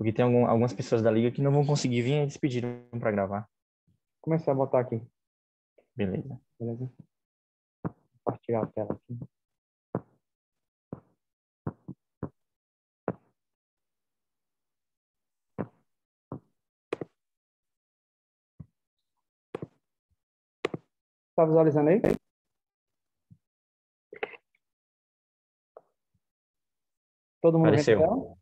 Porque tem algumas pessoas da liga que não vão conseguir vir e eles pediram para gravar. Começar a botar aqui. Beleza. Beleza? Compartilhar a tela aqui. Tá visualizando aí? Todo mundo vendo a Apareceu. tela?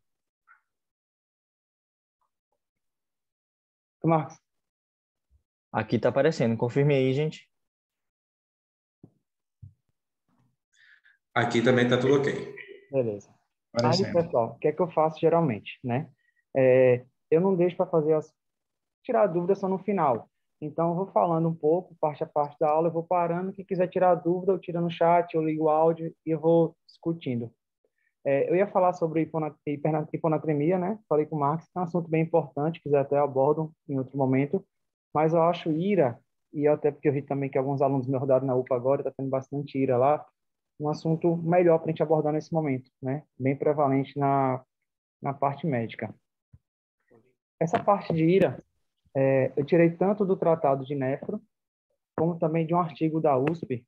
Marcos, Aqui tá aparecendo. Confirme aí, gente. Aqui também está tudo ok. beleza. Aí, Aparecendo. pessoal, o que é que eu faço geralmente, né? Eu não deixo para fazer tirar dúvida só no final. Então, eu vou falando um pouco, parte a parte da aula, eu vou parando. Quem quiser tirar dúvida, eu tiro no chat, eu ligo o áudio e eu vou discutindo. Eu ia falar sobre hiponatremia, né? Falei com o Marcos, que é um assunto bem importante, quiser até abordo em outro momento. Mas eu acho IRA, e até porque eu vi também que alguns alunos me rodaram na UPA agora, está tendo bastante IRA lá, um assunto melhor para a gente abordar nesse momento, né? Bem prevalente na parte médica. Essa parte de IRA, eu tirei tanto do tratado de nefro, como também de um artigo da USP,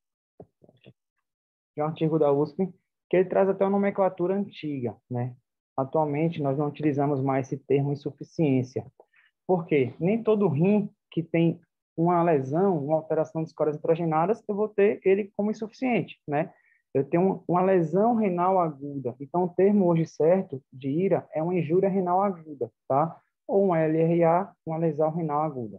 que ele traz até uma nomenclatura antiga, né? Atualmente, nós não utilizamos mais esse termo insuficiência. Por quê? Nem todo rim que tem uma lesão, uma alteração de escórias nitrogenadas, eu vou ter ele como insuficiente, né? Eu tenho uma lesão renal aguda. Então, o termo hoje certo de IRA é uma injúria renal aguda, tá? Ou uma LRA, uma lesão renal aguda.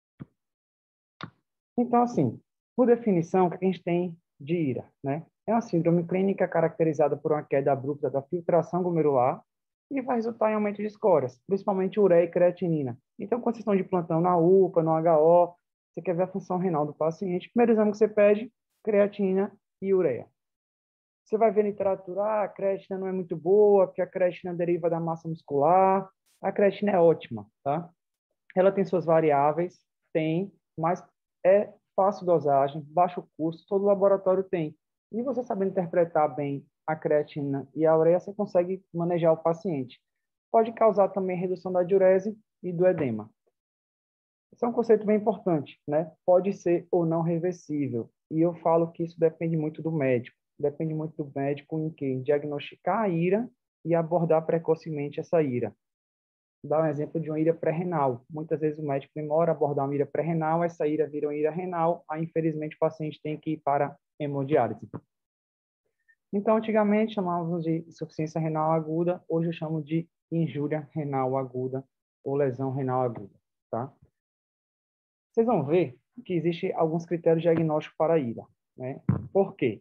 Então, assim, por definição, o que a gente tem de IRA, né? É uma síndrome clínica caracterizada por uma queda abrupta da filtração glomerular e vai resultar em aumento de escórias, principalmente ureia e creatinina. Então, quando vocês estão de plantão na UPA, no HO, você quer ver a função renal do paciente, primeiro exame que você pede, creatinina e ureia. Você vai ver literatura, a creatina não é muito boa, porque a creatina deriva da massa muscular. A creatina é ótima, tá? Ela tem suas variáveis, tem, mas é fácil dosagem, baixo custo, todo laboratório tem. E você sabendo interpretar bem a creatina e a ureia, você consegue manejar o paciente. Pode causar também redução da diurese e do edema. Esse é um conceito bem importante, né? Pode ser ou não reversível. E eu falo que isso depende muito do médico. Depende muito do médico em que diagnosticar a IRA e abordar precocemente essa IRA. Dar um exemplo de uma IRA pré-renal. Muitas vezes o médico demora a abordar uma IRA pré-renal, essa IRA vira uma IRA renal, aí infelizmente o paciente tem que ir para hemodiálise. Então, antigamente chamávamos de insuficiência renal aguda, hoje eu chamo de injúria renal aguda ou lesão renal aguda, tá? Vocês vão ver que existem alguns critérios diagnósticos para a IRA, né? Por quê?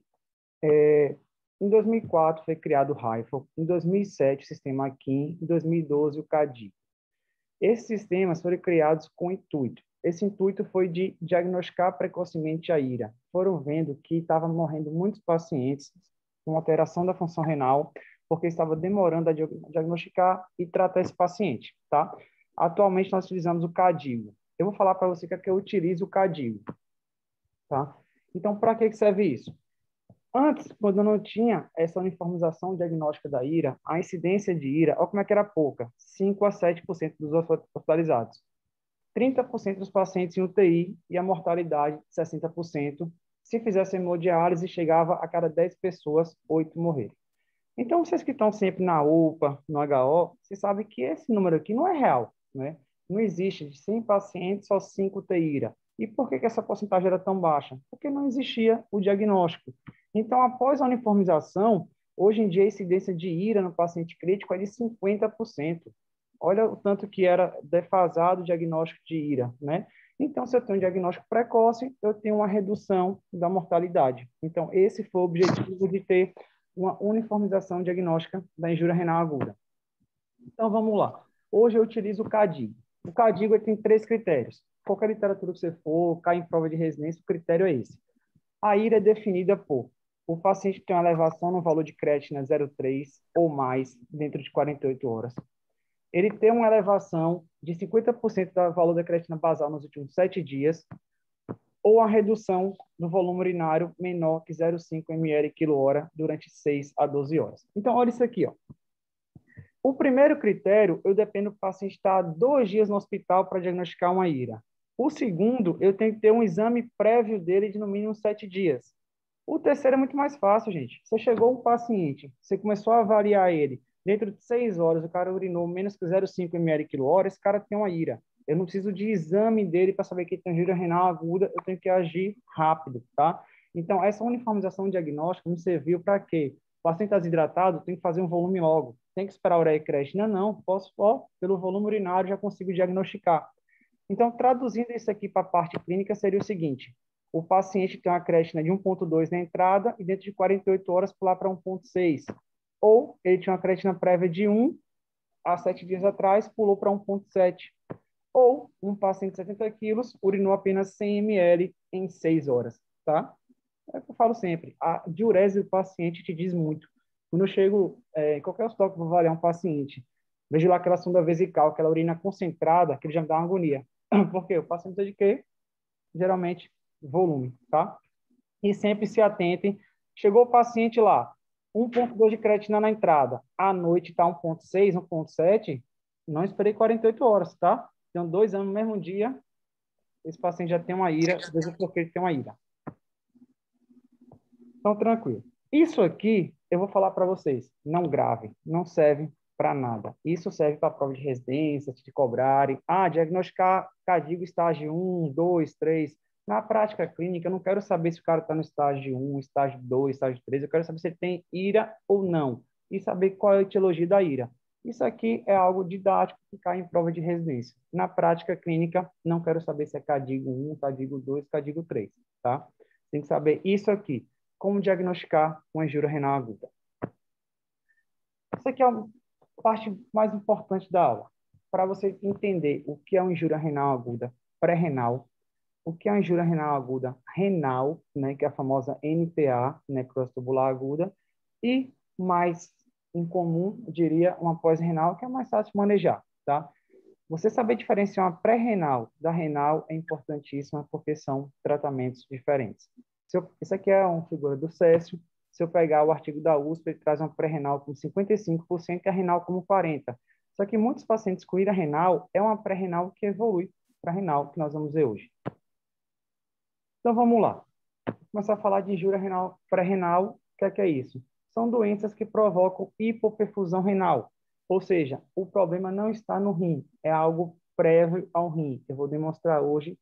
Em 2004 foi criado o RAIFL, em 2007 o sistema AKIN, em 2012 o CADI. Esses sistemas foram criados com intuito. Esse intuito foi de diagnosticar precocemente a IRA. Foram vendo que estavam morrendo muitos pacientes com alteração da função renal, porque estava demorando a diagnosticar e tratar esse paciente, tá? Atualmente nós utilizamos o CADIGO. Eu vou falar para você que eu utilizo o CADIGO, tá? Então, para que serve isso? Antes, quando não tinha essa uniformização diagnóstica da IRA, a incidência de IRA, olha como é que era pouca, 5 a 7% dos hospitalizados, 30% dos pacientes em UTI e a mortalidade, 60%. Se fizesse hemodiálise, chegava a cada 10 pessoas, 8 morrerem. Então, vocês que estão sempre na UPA, no HO, vocês sabem que esse número aqui não é real, né? Não existe de 100 pacientes, só 5 UTI IRA. E por que essa porcentagem era tão baixa? Porque não existia o diagnóstico. Então, após a uniformização, hoje em dia a incidência de IRA no paciente crítico é de 50%. Olha o tanto que era defasado o diagnóstico de IRA, né? Então, se eu tenho um diagnóstico precoce, eu tenho uma redução da mortalidade. Então, esse foi o objetivo de ter uma uniformização diagnóstica da injúria renal aguda. Então, vamos lá. Hoje eu utilizo o CADIGO. O CADIGO tem 3 critérios. Qualquer literatura que você for, cai em prova de residência, o critério é esse. A IRA é definida por o paciente tem uma elevação no valor de creatina 0,3 ou mais dentro de 48 horas. Ele tem uma elevação de 50% do valor da creatina basal nos últimos 7 dias, ou a redução do volume urinário menor que 0,5 ml/kh durante 6 a 12 horas. Então, olha isso aqui, ó. O primeiro critério, eu dependo do paciente estar 2 dias no hospital para diagnosticar uma IRA. O segundo, eu tenho que ter um exame prévio dele de no mínimo 7 dias. O terceiro é muito mais fácil, gente. Você chegou um paciente, você começou a avaliar ele, dentro de 6 horas, o cara urinou menos que 0,5 ml/hora, esse cara tem uma IRA. Eu não preciso de exame dele para saber que ele tem injúria renal aguda, eu tenho que agir rápido, tá? Então, essa uniformização diagnóstica me serviu para quê? O paciente está desidratado, tem que fazer um volume logo. Tem que esperar a ureia e creatina? Não, posso só, pelo volume urinário, já consigo diagnosticar. Então, traduzindo isso aqui para a parte clínica, seria o seguinte: o paciente tem uma creatina de 1,2 na entrada e dentro de 48 horas pular para 1,6. Ou ele tinha uma creatina prévia de 1 há 7 dias atrás, pulou para 1,7. Ou um paciente de 70 quilos urinou apenas 100 ml em 6 horas, tá? É o que eu falo sempre, a diurese do paciente te diz muito. Quando eu chego em qualquer hospital que eu vou avaliar um paciente, vejo lá aquela sonda vesical, aquela urina concentrada, que ele já me dá uma agonia. Por quê? O paciente precisa de quê? Geralmente, volume, tá? E sempre se atentem. Chegou o paciente lá, 1,2 de creatina na entrada, à noite está 1,6, 1,7, não esperei 48 horas, tá? Então, 2 anos no mesmo dia, esse paciente já tem uma IRA, veja por que ele tem uma IRA. Então, tranquilo. Isso aqui, eu vou falar para vocês, não grave, não serve para nada. Isso serve para prova de residência, te cobrarem. Ah, diagnosticar CADIGO estágio 1, 2, 3. Na prática clínica, eu não quero saber se o cara está no estágio 1, estágio 2, estágio 3. Eu quero saber se ele tem IRA ou não. E saber qual é a etiologia da IRA. Isso aqui é algo didático que cai em prova de residência. Na prática clínica, não quero saber se é CADIGO 1, CADIGO 2, CADIGO 3, tá? Tem que saber isso aqui. Como diagnosticar uma injúria renal aguda. Essa aqui é a parte mais importante da aula. Para você entender o que é uma injúria renal aguda pré-renal, o que é uma injúria renal aguda renal, né, que é a famosa NTA, necrose tubular aguda, e mais incomum, eu diria, uma pós-renal, que é mais fácil de manejar, tá? Você saber diferenciar uma pré-renal da renal é importantíssimo, porque são tratamentos diferentes. Isso aqui é uma figura do Cécio. Se eu pegar o artigo da USP, ele traz uma pré-renal com 55% e a renal como 40%. Só que muitos pacientes com ira renal é uma pré-renal que evolui para a renal, que nós vamos ver hoje. Então, vamos lá. Vou começar a falar de injúria renal pré-renal. O que é isso? São doenças que provocam hipoperfusão renal. Ou seja, o problema não está no rim, é algo prévio ao rim. Eu vou demonstrar hoje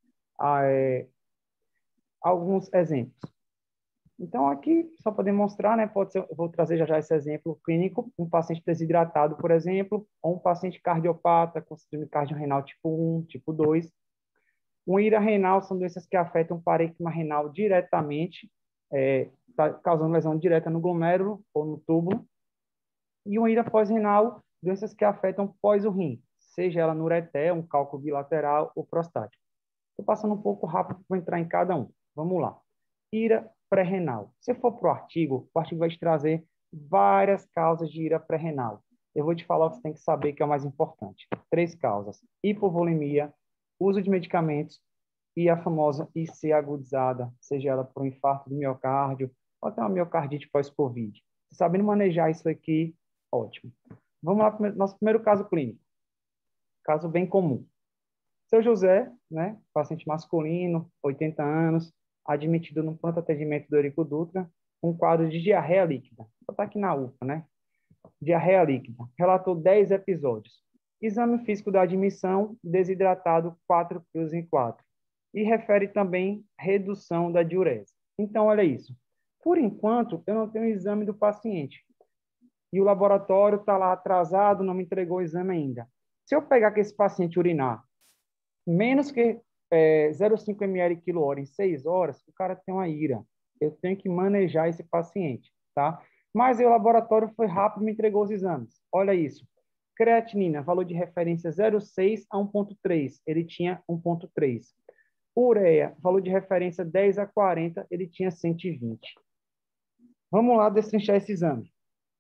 alguns exemplos. Então, aqui, só para demonstrar, né, pode ser, eu vou trazer já esse exemplo clínico, um paciente desidratado, por exemplo, ou um paciente cardiopata com síndrome cardiorrenal tipo 1, tipo 2. Uma ira renal são doenças que afetam o parênquima renal diretamente, causando lesão direta no glomérulo ou no túbulo. E uma ira pós-renal, doenças que afetam pós o rim, seja ela no ureter, um cálculo bilateral ou prostático. Estou passando um pouco rápido para entrar em cada um. Vamos lá. Ira pré-renal. Se for para o artigo vai te trazer várias causas de ira pré-renal. Eu vou te falar o que você tem que saber que é o mais importante. 3 causas: hipovolemia, uso de medicamentos e a famosa IC agudizada, seja ela por um infarto do miocárdio ou até uma miocardite pós-Covid. Sabendo manejar isso aqui, ótimo. Vamos lá para o nosso primeiro caso clínico. Caso bem comum. Seu José, né, paciente masculino, 80 anos, admitido no pronto atendimento do Eurico Dutra, um quadro de diarreia líquida. Vou botar aqui na UPA, né? Diarreia líquida. Relatou 10 episódios. Exame físico da admissão, desidratado 4 quilos em 4. E refere também redução da diurese. Então, olha isso. Por enquanto, eu não tenho o exame do paciente. E o laboratório está lá atrasado, não me entregou o exame ainda. Se eu pegar que esse paciente urinar menos que 0,5 ml/hora em 6 horas, o cara tem uma ira. Eu tenho que manejar esse paciente, tá? Mas o laboratório foi rápido e me entregou os exames. Olha isso. Creatinina, valor de referência 0,6 a 1,3. Ele tinha 1,3. Ureia, valor de referência 10 a 40. Ele tinha 120. Vamos lá destrinchar esse exame.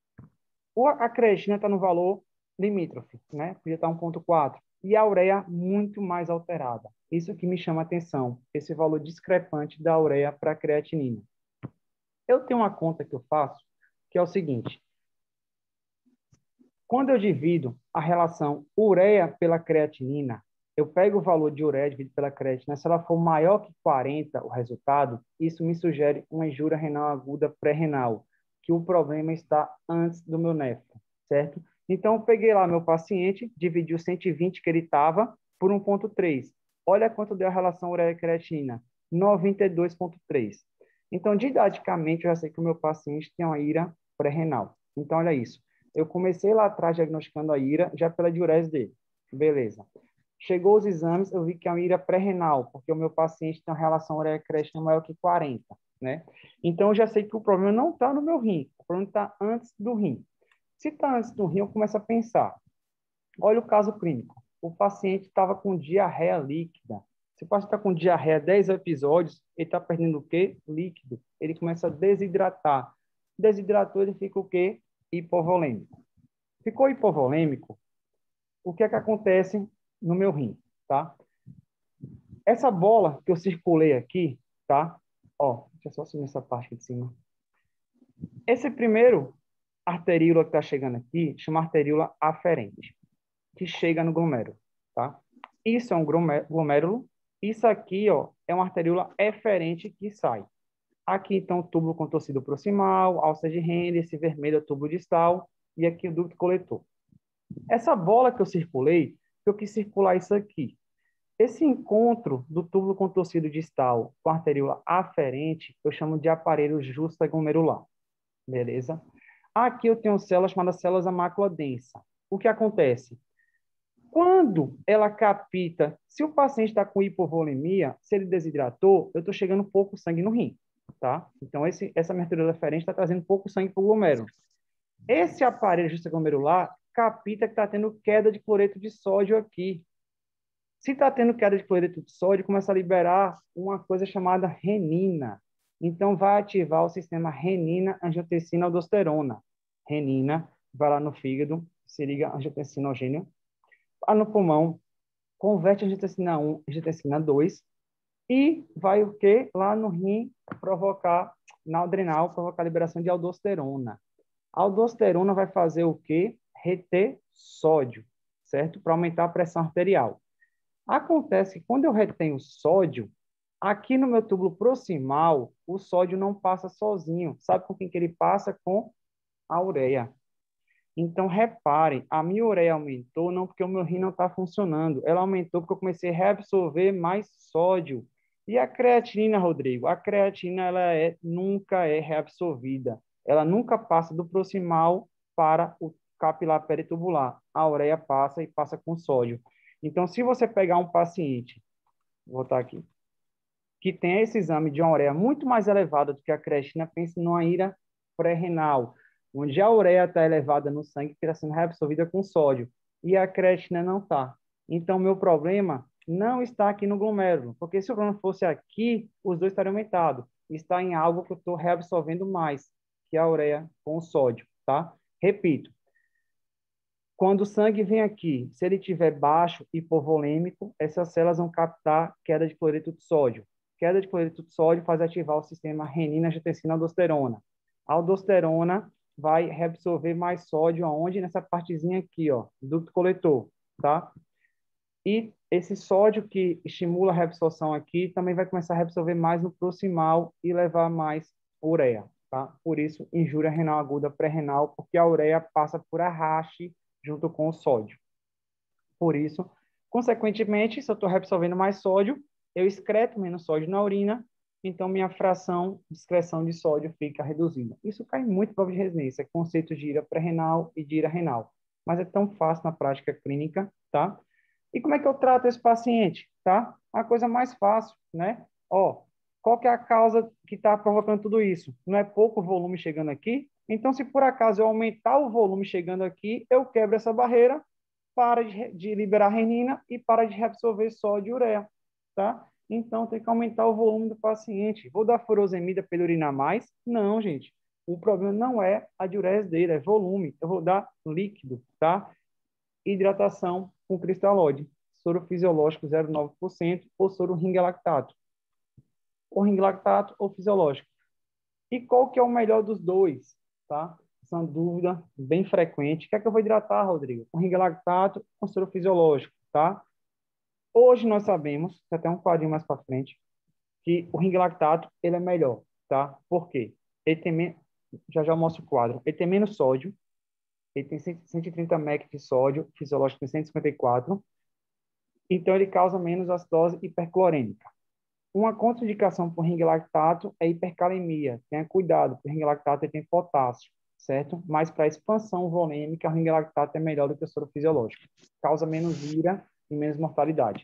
A creatina está no valor limítrofe, né? Podia estar 1,4. E a ureia muito mais alterada. Isso que me chama a atenção, esse valor discrepante da ureia para a creatinina. Eu tenho uma conta que eu faço, que é o seguinte. Quando eu divido a relação ureia pela creatinina, eu pego o valor de ureia dividido pela creatinina, se ela for maior que 40, o resultado, isso me sugere uma injúria renal aguda pré-renal, que o problema está antes do meu néfron, certo? Então, eu peguei lá meu paciente, dividi o 120 que ele estava por 1,3. Olha quanto deu a relação ureia-creatinina, 92,3. Então, didaticamente, eu já sei que o meu paciente tem uma IRA pré-renal. Então, olha isso. Eu comecei lá atrás diagnosticando a IRA já pela diurese dele. Beleza. Chegou os exames, eu vi que é uma IRA pré-renal, porque o meu paciente tem uma relação ureia-creatinina maior que 40, né? Então, eu já sei que o problema não está no meu rim, o problema está antes do rim. Se está antes do rim, eu começo a pensar. Olha o caso clínico. O paciente estava com diarreia líquida. Se o paciente está com diarreia 10 episódios, ele está perdendo o quê? Líquido. Ele começa a desidratar. Desidratou, ele fica o quê? Hipovolêmico. Ficou hipovolêmico, o que é que acontece no meu rim, tá? Essa bola que eu circulei aqui, tá? Ó, deixa eu só assumir essa parte aqui de cima. Esse primeiro arteríola que está chegando aqui chama arteríola aferente, que chega no glomérulo, tá? Isso é um glomérulo. Isso aqui, ó, é uma arteríola eferente que sai. Aqui, então, o túbulo contorcido proximal, alça de Henle, esse vermelho é o túbulo distal, e aqui o ducto coletor. Essa bola que eu circulei, eu quis circular isso aqui. Esse encontro do túbulo contorcido distal com a arteríola aferente, eu chamo de aparelho justaglomerular, beleza? Aqui eu tenho células chamadas células da mácula densa. O que acontece? Quando ela capta, se o paciente está com hipovolemia, se ele desidratou, eu estou chegando pouco sangue no rim, tá? Então, essa minha arteríola aferente está trazendo pouco sangue para o glomérulo. Esse aparelho justaglomerular capta que está tendo queda de cloreto de sódio aqui. Se está tendo queda de cloreto de sódio, começa a liberar uma coisa chamada renina. Então, vai ativar o sistema renina-angiotensina-aldosterona. Renina vai lá no fígado, se liga angiotensinogênio. Vai no pulmão, converte angiotensina 1, angiotensina 2 e vai o quê? Lá no rim provocar, na adrenal, provocar a liberação de aldosterona. A aldosterona vai fazer o quê? Reter sódio, certo? Para aumentar a pressão arterial. Acontece que quando eu retenho sódio, aqui no meu túbulo proximal, o sódio não passa sozinho. Sabe com quem que ele passa? Com a ureia. Então, reparem, a minha ureia aumentou não porque o meu rim não está funcionando, ela aumentou porque eu comecei a reabsorver mais sódio. E a creatinina, Rodrigo? A creatina nunca é reabsorvida. Ela nunca passa do proximal para o capilar peritubular. A ureia passa e passa com sódio. Então, se você pegar um paciente, vou botar aqui, que tem esse exame de uma ureia muito mais elevada do que a creatina, pense numa IRA pré-renal, onde a ureia está elevada no sangue, que está sendo reabsorvida com sódio, e a creatina não está. Então, meu problema não está aqui no glomérulo, porque se o problema fosse aqui, os dois estariam aumentados. Está em algo que eu estou reabsorvendo mais, que é a ureia com sódio, tá? Repito, quando o sangue vem aqui, se ele estiver baixo, hipovolêmico, essas células vão captar queda de cloreto de sódio. Queda de cloreto de sódio faz ativar o sistema renina-angiotensina-aldosterona. A aldosterona vai reabsorver mais sódio aonde? Nessa partezinha aqui, ó, ducto coletor, tá? E esse sódio que estimula a reabsorção aqui também vai começar a reabsorver mais no proximal e levar mais ureia, tá? Por isso, injúria renal aguda pré-renal, porque a ureia passa por arraste junto com o sódio. Por isso, consequentemente, se eu estou reabsorvendo mais sódio, eu excreto menos sódio na urina, então minha fração de excreção de sódio fica reduzida. Isso cai muito em prova de residência, conceito de IRA pré-renal e de IRA renal, mas é tão fácil na prática clínica, tá? E como é que eu trato esse paciente, tá? A coisa mais fácil, né? Ó, qual que é a causa que está provocando tudo isso? Não é pouco volume chegando aqui? Então, se por acaso eu aumentar o volume chegando aqui, eu quebro essa barreira, para de liberar renina e para de reabsorver sódio e ureia, tá? Então, tem que aumentar o volume do paciente. Vou dar furosemida para ele urinar mais? Não, gente. O problema não é a diurese dele, é volume. Eu vou dar líquido, tá? Hidratação com cristalóide. Soro fisiológico 0,9% ou soro ring-lactato. Ou ring-lactato ou fisiológico. E qual que é o melhor dos dois, tá? Essa é uma dúvida bem frequente. O que é que eu vou hidratar, Rodrigo? Com ring lactato, com soro fisiológico, tá? Hoje nós sabemos, até um quadrinho mais para frente, que o ring lactato ele é melhor, tá? Por quê? Ele tem já já eu mostro o quadro. Ele tem menos sódio, ele tem 130 mEq de sódio, fisiológico tem 154, então ele causa menos acidose hiperclorêmica. Uma contraindicação para o ring lactato é hipercalemia. Tenha cuidado, porque o ring lactato tem potássio, certo? Mas para expansão volêmica, o ring lactato é melhor do que o soro fisiológico. Causa menos ira e menos mortalidade.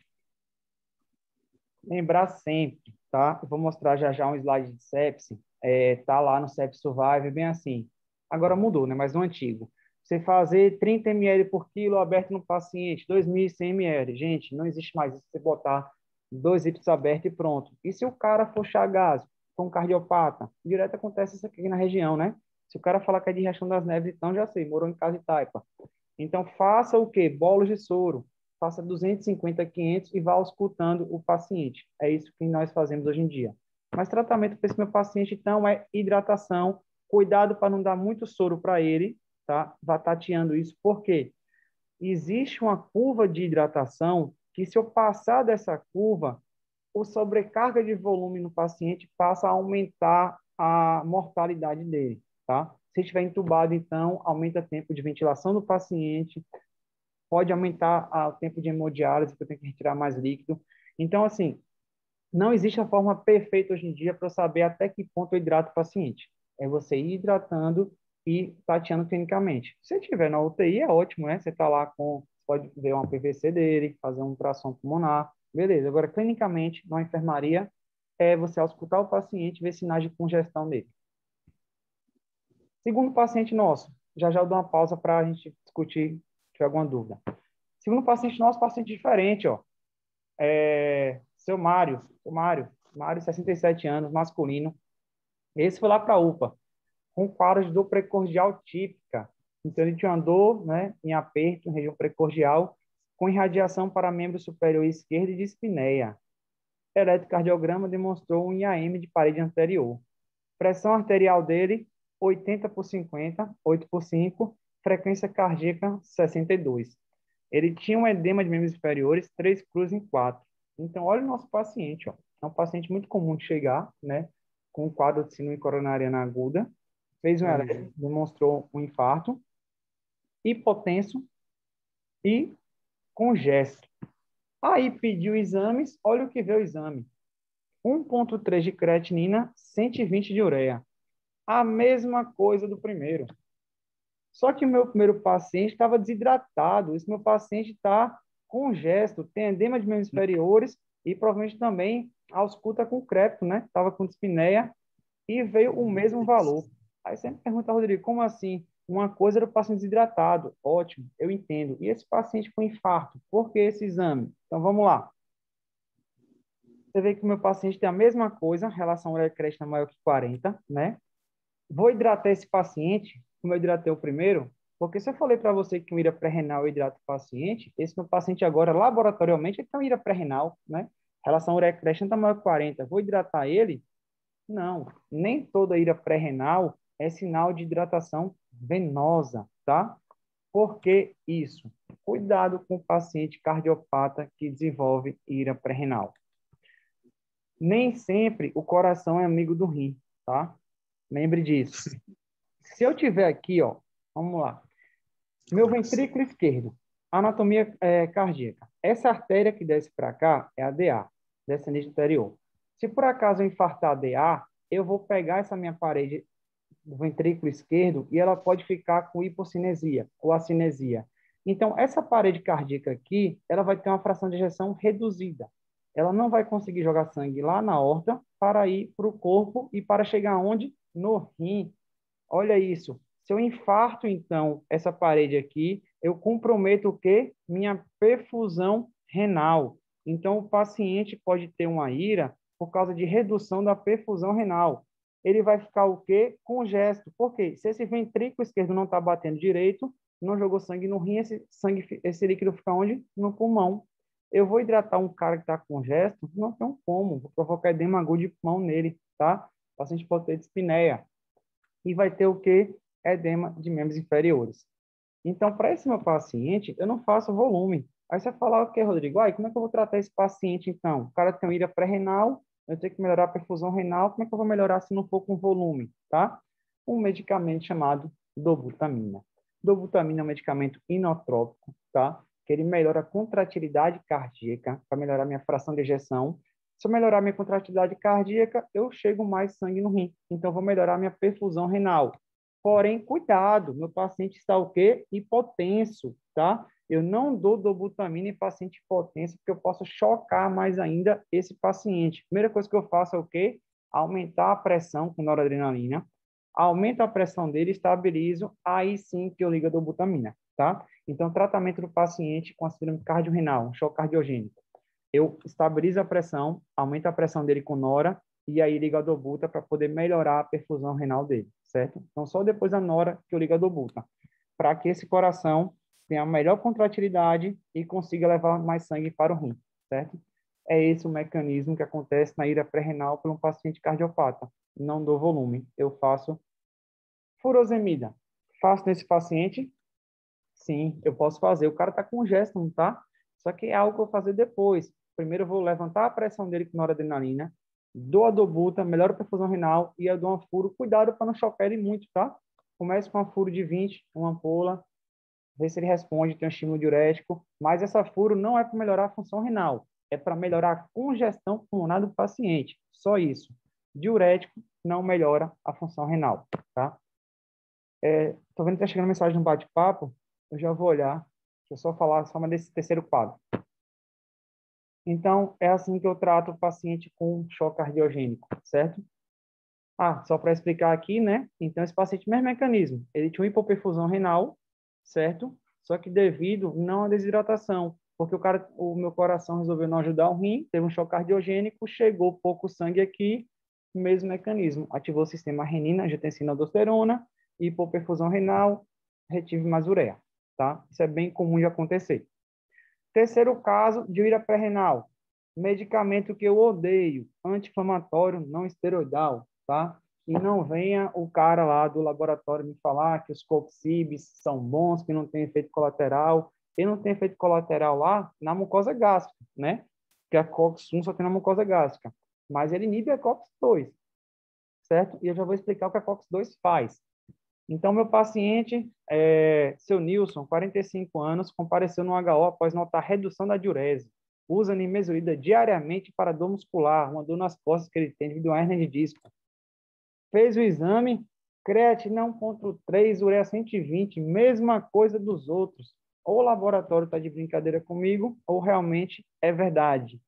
Lembrar sempre, tá? Eu vou mostrar já já um slide de sepse. Tá lá no Sepsis Survive, bem assim. Agora mudou, né? Mas no antigo. Você fazer 30 ml por quilo aberto no paciente, 2.100 ml. Gente, não existe mais isso. Você botar 2 litros aberto e pronto. E se o cara for chagásico, for um cardiopata? Direto acontece isso aqui na região, né? Se o cara falar que é de Riachão das Neves, então já sei, morou em casa de taipa. Então faça o quê? Bolos de soro. Faça 250, 500 e vá auscultando o paciente. É isso que nós fazemos hoje em dia. Mas tratamento para esse meu paciente, então, é hidratação. Cuidado para não dar muito soro para ele, tá? Vá tateando isso. Por quê? Existe uma curva de hidratação que, se eu passar dessa curva, a sobrecarga de volume no paciente passa a aumentar a mortalidade dele, tá? Se estiver entubado, então, aumenta o tempo de ventilação do paciente, pode aumentar o tempo de hemodiálise, porque eu tenho que retirar mais líquido. Então, assim, não existe a forma perfeita hoje em dia para eu saber até que ponto eu hidrato o paciente. É você ir hidratando e tateando clinicamente. Se você estiver na UTI, é ótimo, né? Você está lá com... Pode ver uma PVC dele, fazer um ultrassom pulmonar, beleza. Agora, clinicamente, na enfermaria, é você auscultar o paciente e ver sinais de congestão dele. Segundo paciente nosso, já já eu dou uma pausa para a gente discutir se tiver alguma dúvida. Segundo paciente nosso, paciente diferente, ó. Seu Mário, Mário, 67 anos, masculino. Esse foi lá para a UPA, com quadro de dor precordial típica. Então, ele tinha uma dor, né, em aperto, em região precordial, com irradiação para membro superior esquerdo e dispneia. Eletrocardiograma demonstrou um IAM de parede anterior. Pressão arterial dele, 80 por 50, 8 por 5, frequência cardíaca, 62. Ele tinha um edema de membros inferiores, 3 cruzes em 4. Então, olha o nosso paciente, ó. É um paciente muito comum de chegar, né, com um quadro de síndrome coronariana aguda, fez um eletro, demonstrou um infarto, hipotenso e congesto. Aí pediu exames, olha o que veio o exame. 1,3 de creatinina, 120 de ureia. A mesma coisa do primeiro. Só que o meu primeiro paciente estava desidratado. Esse meu paciente está congesto, tem edema de membros inferiores e provavelmente também ausculta com crépito, né? Estava com dispneia e veio o mesmo valor. Aí você me pergunta, Rodrigo, como assim? Uma coisa era o paciente desidratado. Ótimo, eu entendo. E esse paciente com infarto? Por que esse exame? Então, vamos lá. Você vê que o meu paciente tem a mesma coisa, relação ureia-creatina maior que 40, né? Vou hidratar esse paciente, como eu hidratei o primeiro, porque se eu falei para você que um ira pré-renal eu hidrato o paciente, esse meu paciente agora, laboratorialmente, ele tem um ira pré-renal, né? Relação ureia-creatina está maior que 40. Vou hidratar ele? Não, nem toda ira pré-renal é sinal de hidratação venosa, tá? Por que isso? Cuidado com o paciente cardiopata que desenvolve ira pré-renal. Nem sempre o coração é amigo do rim, tá? Lembre disso. Se eu tiver aqui, ó, vamos lá. Meu ventrículo esquerdo, anatomia cardíaca. Essa artéria que desce para cá é a DA, descendente anterior. Se por acaso eu infartar a DA, eu vou pegar essa minha parede do ventrículo esquerdo e ela pode ficar com hipocinesia ou acinesia. Então, essa parede cardíaca aqui, ela vai ter uma fração de ejeção reduzida. Ela não vai conseguir jogar sangue lá na aorta para ir para o corpo e para chegar onde? No rim. Olha isso. Se eu infarto, então, essa parede aqui, eu comprometo o quê? Minha perfusão renal. Então, o paciente pode ter uma ira por causa de redução da perfusão renal. Ele vai ficar o quê? Congesto. Por quê? Se esse ventrículo esquerdo não está batendo direito, não jogou sangue no rim, esse líquido fica onde? No pulmão. Eu vou hidratar um cara que está congesto? Não tem como. Vou provocar edema agudo de pulmão nele, tá? O paciente pode ter dispneia. E vai ter o quê? edema de membros inferiores. Então, para esse meu paciente, eu não faço volume. Aí você vai falar o quê, Rodrigo? Ai, como é que eu vou tratar esse paciente, então? O cara tem uma ira pré-renal, eu tenho que melhorar a perfusão renal, como é que eu vou melhorar se não for com volume, tá? Um medicamento chamado dobutamina. Dobutamina é um medicamento inotrópico, tá? Que ele melhora a contratilidade cardíaca, para melhorar minha fração de ejeção. Se eu melhorar minha contratilidade cardíaca, eu chego mais sangue no rim. Então, eu vou melhorar minha perfusão renal. Porém, cuidado, meu paciente está o quê? Hipotenso, tá? Eu não dou dobutamina em paciente hipotenso, porque eu posso chocar mais ainda esse paciente. Primeira coisa que eu faço é o quê? Aumentar a pressão com noradrenalina. Aumento a pressão dele, estabilizo, aí sim que eu ligo a dobutamina, tá? Então, tratamento do paciente com a síndrome cardiorrenal, um choque cardiogênico. Eu estabilizo a pressão, aumento a pressão dele com nora, e aí ligo a dobuta para poder melhorar a perfusão renal dele, certo? Então, só depois da nora que eu ligo a dobuta, para que esse coração tenha a melhor contratilidade e consiga levar mais sangue para o rim, certo? É esse o mecanismo que acontece na ira pré-renal por um paciente cardiopata. Não dou volume, eu faço furosemida. Faço nesse paciente? Sim, eu posso fazer. O cara está com gesto, não tá? Só que é algo que eu vou fazer depois. Primeiro eu vou levantar a pressão dele com noradrenalina, dou a dobuta, melhoro a perfusão renal e eu dou uma furo. Cuidado para não chocar ele muito, tá? Comece com uma furo de 20, uma ampola, vê se ele responde, tem um estímulo diurético. Mas essa furo não é para melhorar a função renal, é para melhorar a congestão pulmonar do paciente. Só isso. Diurético não melhora a função renal, tá? Tô vendo que tá chegando mensagem no bate-papo, eu já vou olhar. Deixa eu só falar só desse terceiro quadro. Então, é assim que eu trato o paciente com choque cardiogênico, certo? Só para explicar aqui, né? Então, esse paciente, mesmo mecanismo. Ele tinha uma hipoperfusão renal, certo? Só que devido não à desidratação, porque o meu coração resolveu não ajudar o rim, teve um choque cardiogênico, chegou pouco sangue aqui, mesmo mecanismo. Ativou o sistema renina, angiotensina, aldosterona, hipoperfusão renal, retive mais ureia, tá? Isso é bem comum de acontecer. Terceiro caso de ira pré-renal. Medicamento que eu odeio, anti-inflamatório não esteroidal, tá? E não venha o cara lá do laboratório me falar que os coxibes são bons, que não tem efeito colateral. Ele não tem efeito colateral lá na mucosa gástrica, né? Que a COX-1 só tem na mucosa gástrica. Mas ele inibe a COX-2, certo? E eu já vou explicar o que a COX-2 faz. Então, meu paciente, seu Nilson, 45 anos, compareceu no HO após notar redução da diurese. Usa nimesulida diariamente para dor muscular, uma dor nas costas que ele tem devido a hernia de disco. Fez o exame, creatina 1,3, ureia 120, mesma coisa dos outros. Ou o laboratório está de brincadeira comigo, ou realmente é verdade.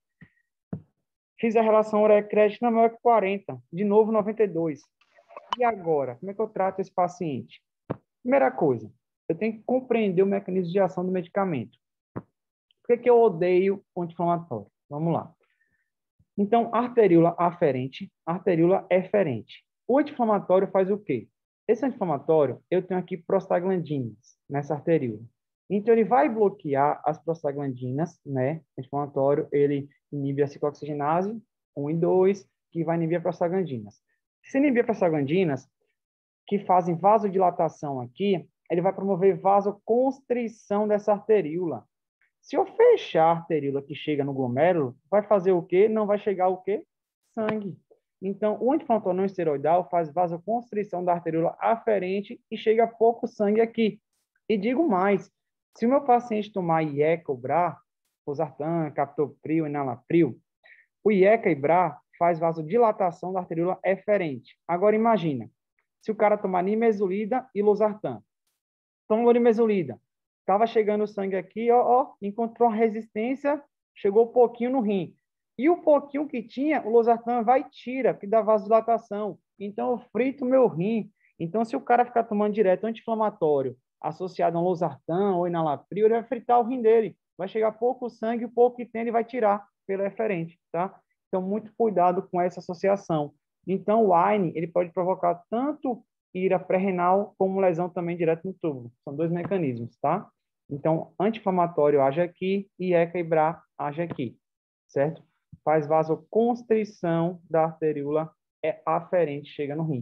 Fiz a relação ureia-creatina maior que 40, de novo 92. E agora, como é que eu trato esse paciente? Primeira coisa, eu tenho que compreender o mecanismo de ação do medicamento. Por que eu odeio o anti-inflamatório? Vamos lá. Então, arteríola aferente, arteríola eferente. O anti-inflamatório faz o quê? Esse anti-inflamatório, eu tenho aqui prostaglandinas nessa arteríola. Então, ele vai bloquear as prostaglandinas, né? O anti-inflamatório, ele inibe a ciclooxigenase 1 e 2, que vai inibir as prostaglandinas. Se inibir as prostaglandinas, que fazem vasodilatação aqui, ele vai promover vasoconstrição dessa arteríola. Se eu fechar a arteríola que chega no glomérulo, vai fazer o quê? Não vai chegar o quê? Sangue. Então, o anti-inflamatório não esteroidal faz vasoconstrição da arteríola aferente e chega pouco sangue aqui. E digo mais, se o meu paciente tomar IECA ou BRA, losartan, captopril, enalapril, o IECA e BRA faz vasodilatação da arteríola eferente. Agora, imagina, se o cara tomar nimesulida e losartan. Toma nimesulida. Estava chegando o sangue aqui, encontrou resistência, chegou um pouquinho no rim. E o pouquinho que tinha, o losartan vai e tira, que dá vasodilatação. Então, eu frito o meu rim. Então, se o cara ficar tomando direto anti-inflamatório associado a um losartan ou enalapril, ele vai fritar o rim dele. Vai chegar pouco sangue, o pouco que tem ele vai tirar pelo eferente, tá? Então, muito cuidado com essa associação. Então, o AINE, ele pode provocar tanto ira pré-renal como lesão também direto no túbulo. São dois mecanismos, tá? Então, anti-inflamatório age aqui e ECA e BRA age aqui, certo? Faz vasoconstrição da arteríola aferente, chega no rim.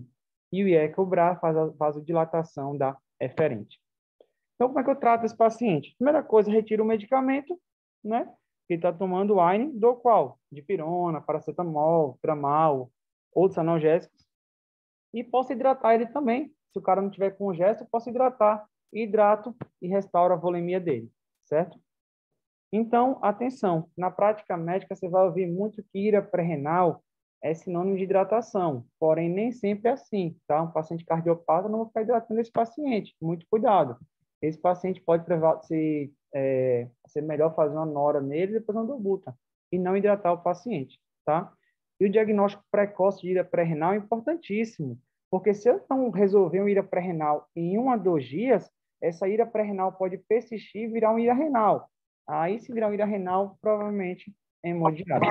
e o IECA-UBRA faz a vasodilatação da eferente. Então, como é que eu trato esse paciente? Primeira coisa, retiro o medicamento, né? Que ele está tomando AINE, do qual? Dipirona, paracetamol, tramal, outros analgésicos. E posso hidratar ele também. Se o cara não tiver congesto, eu posso hidratar. Hidrato e restauro a volemia dele, certo? Então, atenção, na prática médica você vai ouvir muito que ira pré-renal é sinônimo de hidratação, porém nem sempre é assim, tá? Um paciente cardiopata não vai ficar hidratando esse paciente, muito cuidado. Esse paciente pode ser melhor fazer uma nora nele e depois uma dobuta, e não hidratar o paciente, tá? E o diagnóstico precoce de ira pré-renal é importantíssimo, porque se eu não resolver uma ira pré-renal em 1 a 2 dias, essa ira pré-renal pode persistir e virar uma ira renal. Aí, se virar uma ira renal, provavelmente é hemodiálise.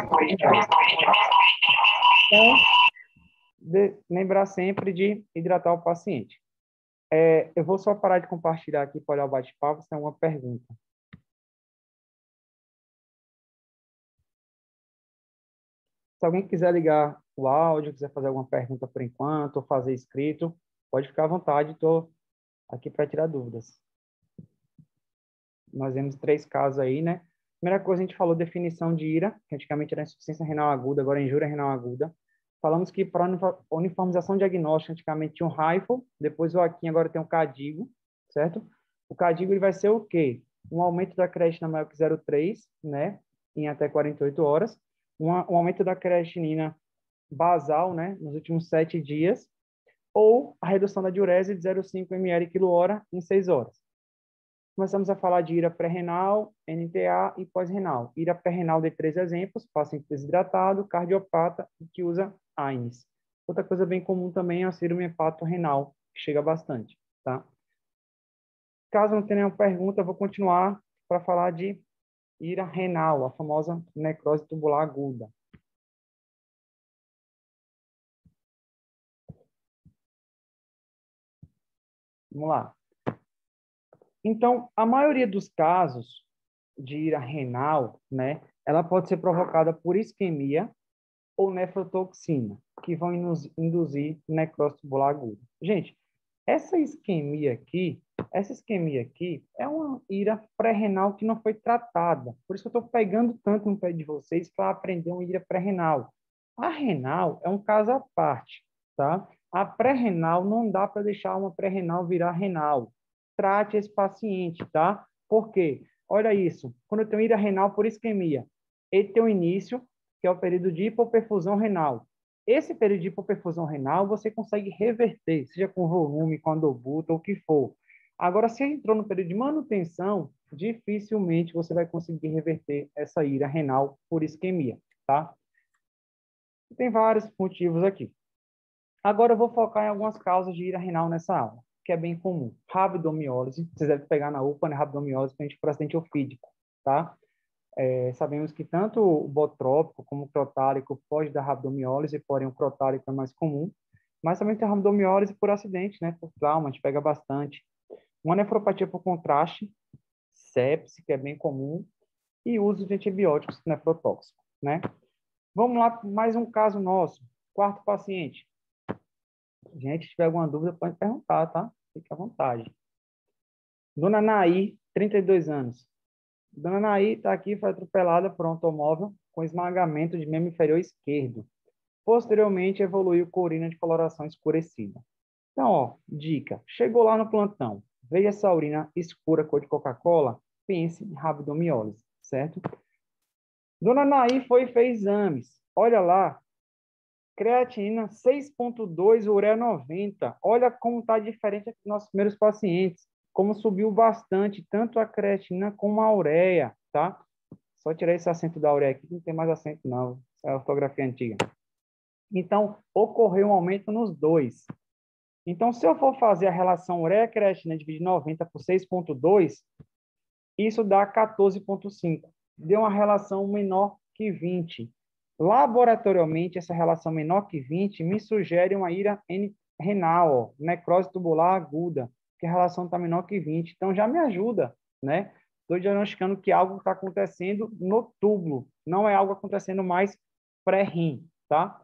Então, lembrar sempre de hidratar o paciente. Eu vou só parar de compartilhar aqui para olhar o bate-papo, se tem alguma pergunta. Se alguém quiser ligar o áudio, quiser fazer alguma pergunta por enquanto, ou fazer escrito, pode ficar à vontade, estou aqui para tirar dúvidas. Nós vemos 3 casos aí, né? Primeira coisa, a gente falou definição de IRA, que antigamente era insuficiência renal aguda, agora é injúria renal aguda. Falamos que para uniformização diagnóstica, antigamente tinha um RAIFO, depois o AQUIM, agora tem o CADIGO, certo? O CADIGO ele vai ser o quê? Um aumento da creatinina maior que 0,3, né? Em até 48 horas. Um aumento da creatinina basal, né? Nos últimos 7 dias. Ou a redução da diurese de 0,5 ml/kh em 6 horas. Começamos a falar de ira pré-renal, NTA e pós-renal. Ira pré-renal de 3 exemplos: paciente desidratado, cardiopata e que usa AINES. Outra coisa bem comum também é a síndrome hepato-renal, que chega bastante, tá? Caso não tenha nenhuma pergunta, eu vou continuar para falar de ira renal, a famosa necrose tubular aguda. Vamos lá. Então, a maioria dos casos de ira renal, né, ela pode ser provocada por isquemia ou nefrotoxina, que vão induzir necrose tubular aguda. Gente, essa isquemia aqui é uma ira pré-renal que não foi tratada. Por isso que eu estou pegando tanto no pé de vocês para aprender uma ira pré-renal. A renal é um caso à parte, tá? A pré-renal não dá para deixar uma pré-renal virar renal. Trate esse paciente, tá? Por quê? Olha isso. Quando eu tenho ira renal por isquemia, ele tem o início, que é o período de hipoperfusão renal. Esse período de hipoperfusão renal você consegue reverter, seja com volume, com andobuta, ou o que for. Agora, se entrou no período de manutenção, dificilmente você vai conseguir reverter essa ira renal por isquemia, tá? Tem vários motivos aqui. Agora eu vou focar em algumas causas de ira renal nessa aula, que é bem comum. Rabdomiólise, vocês devem pegar na UPA, né? Rabdomiólise por acidente ofídico, tá? Sabemos que tanto o botrópico como o crotálico pode dar rabdomiólise, porém o crotálico é mais comum. Mas também tem rabdomiólise por acidente, né? Por trauma, a gente pega bastante. Uma nefropatia por contraste, sepse, que é bem comum, e uso de antibióticos nefrotóxicos, né? Vamos lá, mais um caso nosso. 4º paciente. Gente, se tiver alguma dúvida, pode perguntar, tá? Fique à vontade. Dona Naí, 32 anos. Dona Naí está aqui, foi atropelada por um automóvel com esmagamento de membro inferior esquerdo. Posteriormente, evoluiu com urina de coloração escurecida. Então, ó, dica. Chegou lá no plantão, veja essa urina escura cor de Coca-Cola, pense em rabdomiólise, certo? Dona Naí foi e fez exames. Olha lá, creatinina 6,2, ureia 90. Olha como está diferente dos nossos primeiros pacientes. Como subiu bastante, tanto a creatina como a ureia, tá? Só tirar esse acento da ureia aqui, não tem mais acento não, é a ortografia antiga. Então, ocorreu um aumento nos dois. Então, se eu for fazer a relação ureia-creatina dividido 90 por 6,2, isso dá 14,5. Deu uma relação menor que 20. Laboratorialmente, essa relação menor que 20 me sugere uma ira renal, necrose tubular aguda, que a relação está menor que 20. Então, já me ajuda, né? Estou diagnosticando que algo está acontecendo no túbulo, não é algo acontecendo mais pré-rim, tá?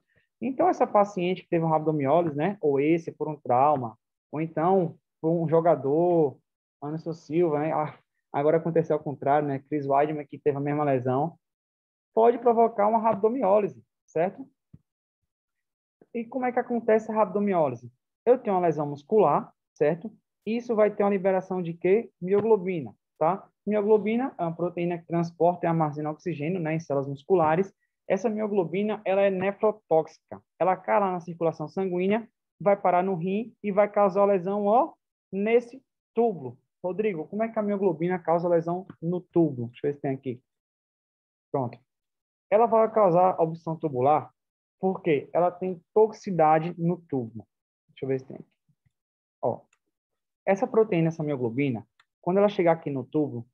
Então, essa paciente que teve um rabdomiólise, né, ou esse por um trauma, ou então por um jogador, Anderson Silva, né, agora aconteceu ao contrário, né, Chris Weidman, que teve a mesma lesão, pode provocar uma rabdomiólise, certo? E como é que acontece a rabdomiólise? Eu tenho uma lesão muscular, certo? Isso vai ter uma liberação de quê? Mioglobina, tá? Mioglobina é uma proteína que transporta e armazena oxigênio, né, em células musculares. Essa mioglobina, ela é nefrotóxica. Ela cai lá na circulação sanguínea, vai parar no rim e vai causar lesão, ó, nesse túbulo. Rodrigo, como é que a mioglobina causa lesão no túbulo? Deixa eu ver se tem aqui. Pronto. Ela vai causar obstrução tubular porque ela tem toxicidade no tubo. Deixa eu ver se tem aqui. Ó, essa proteína, essa mioglobina, quando ela chegar aqui no tubo,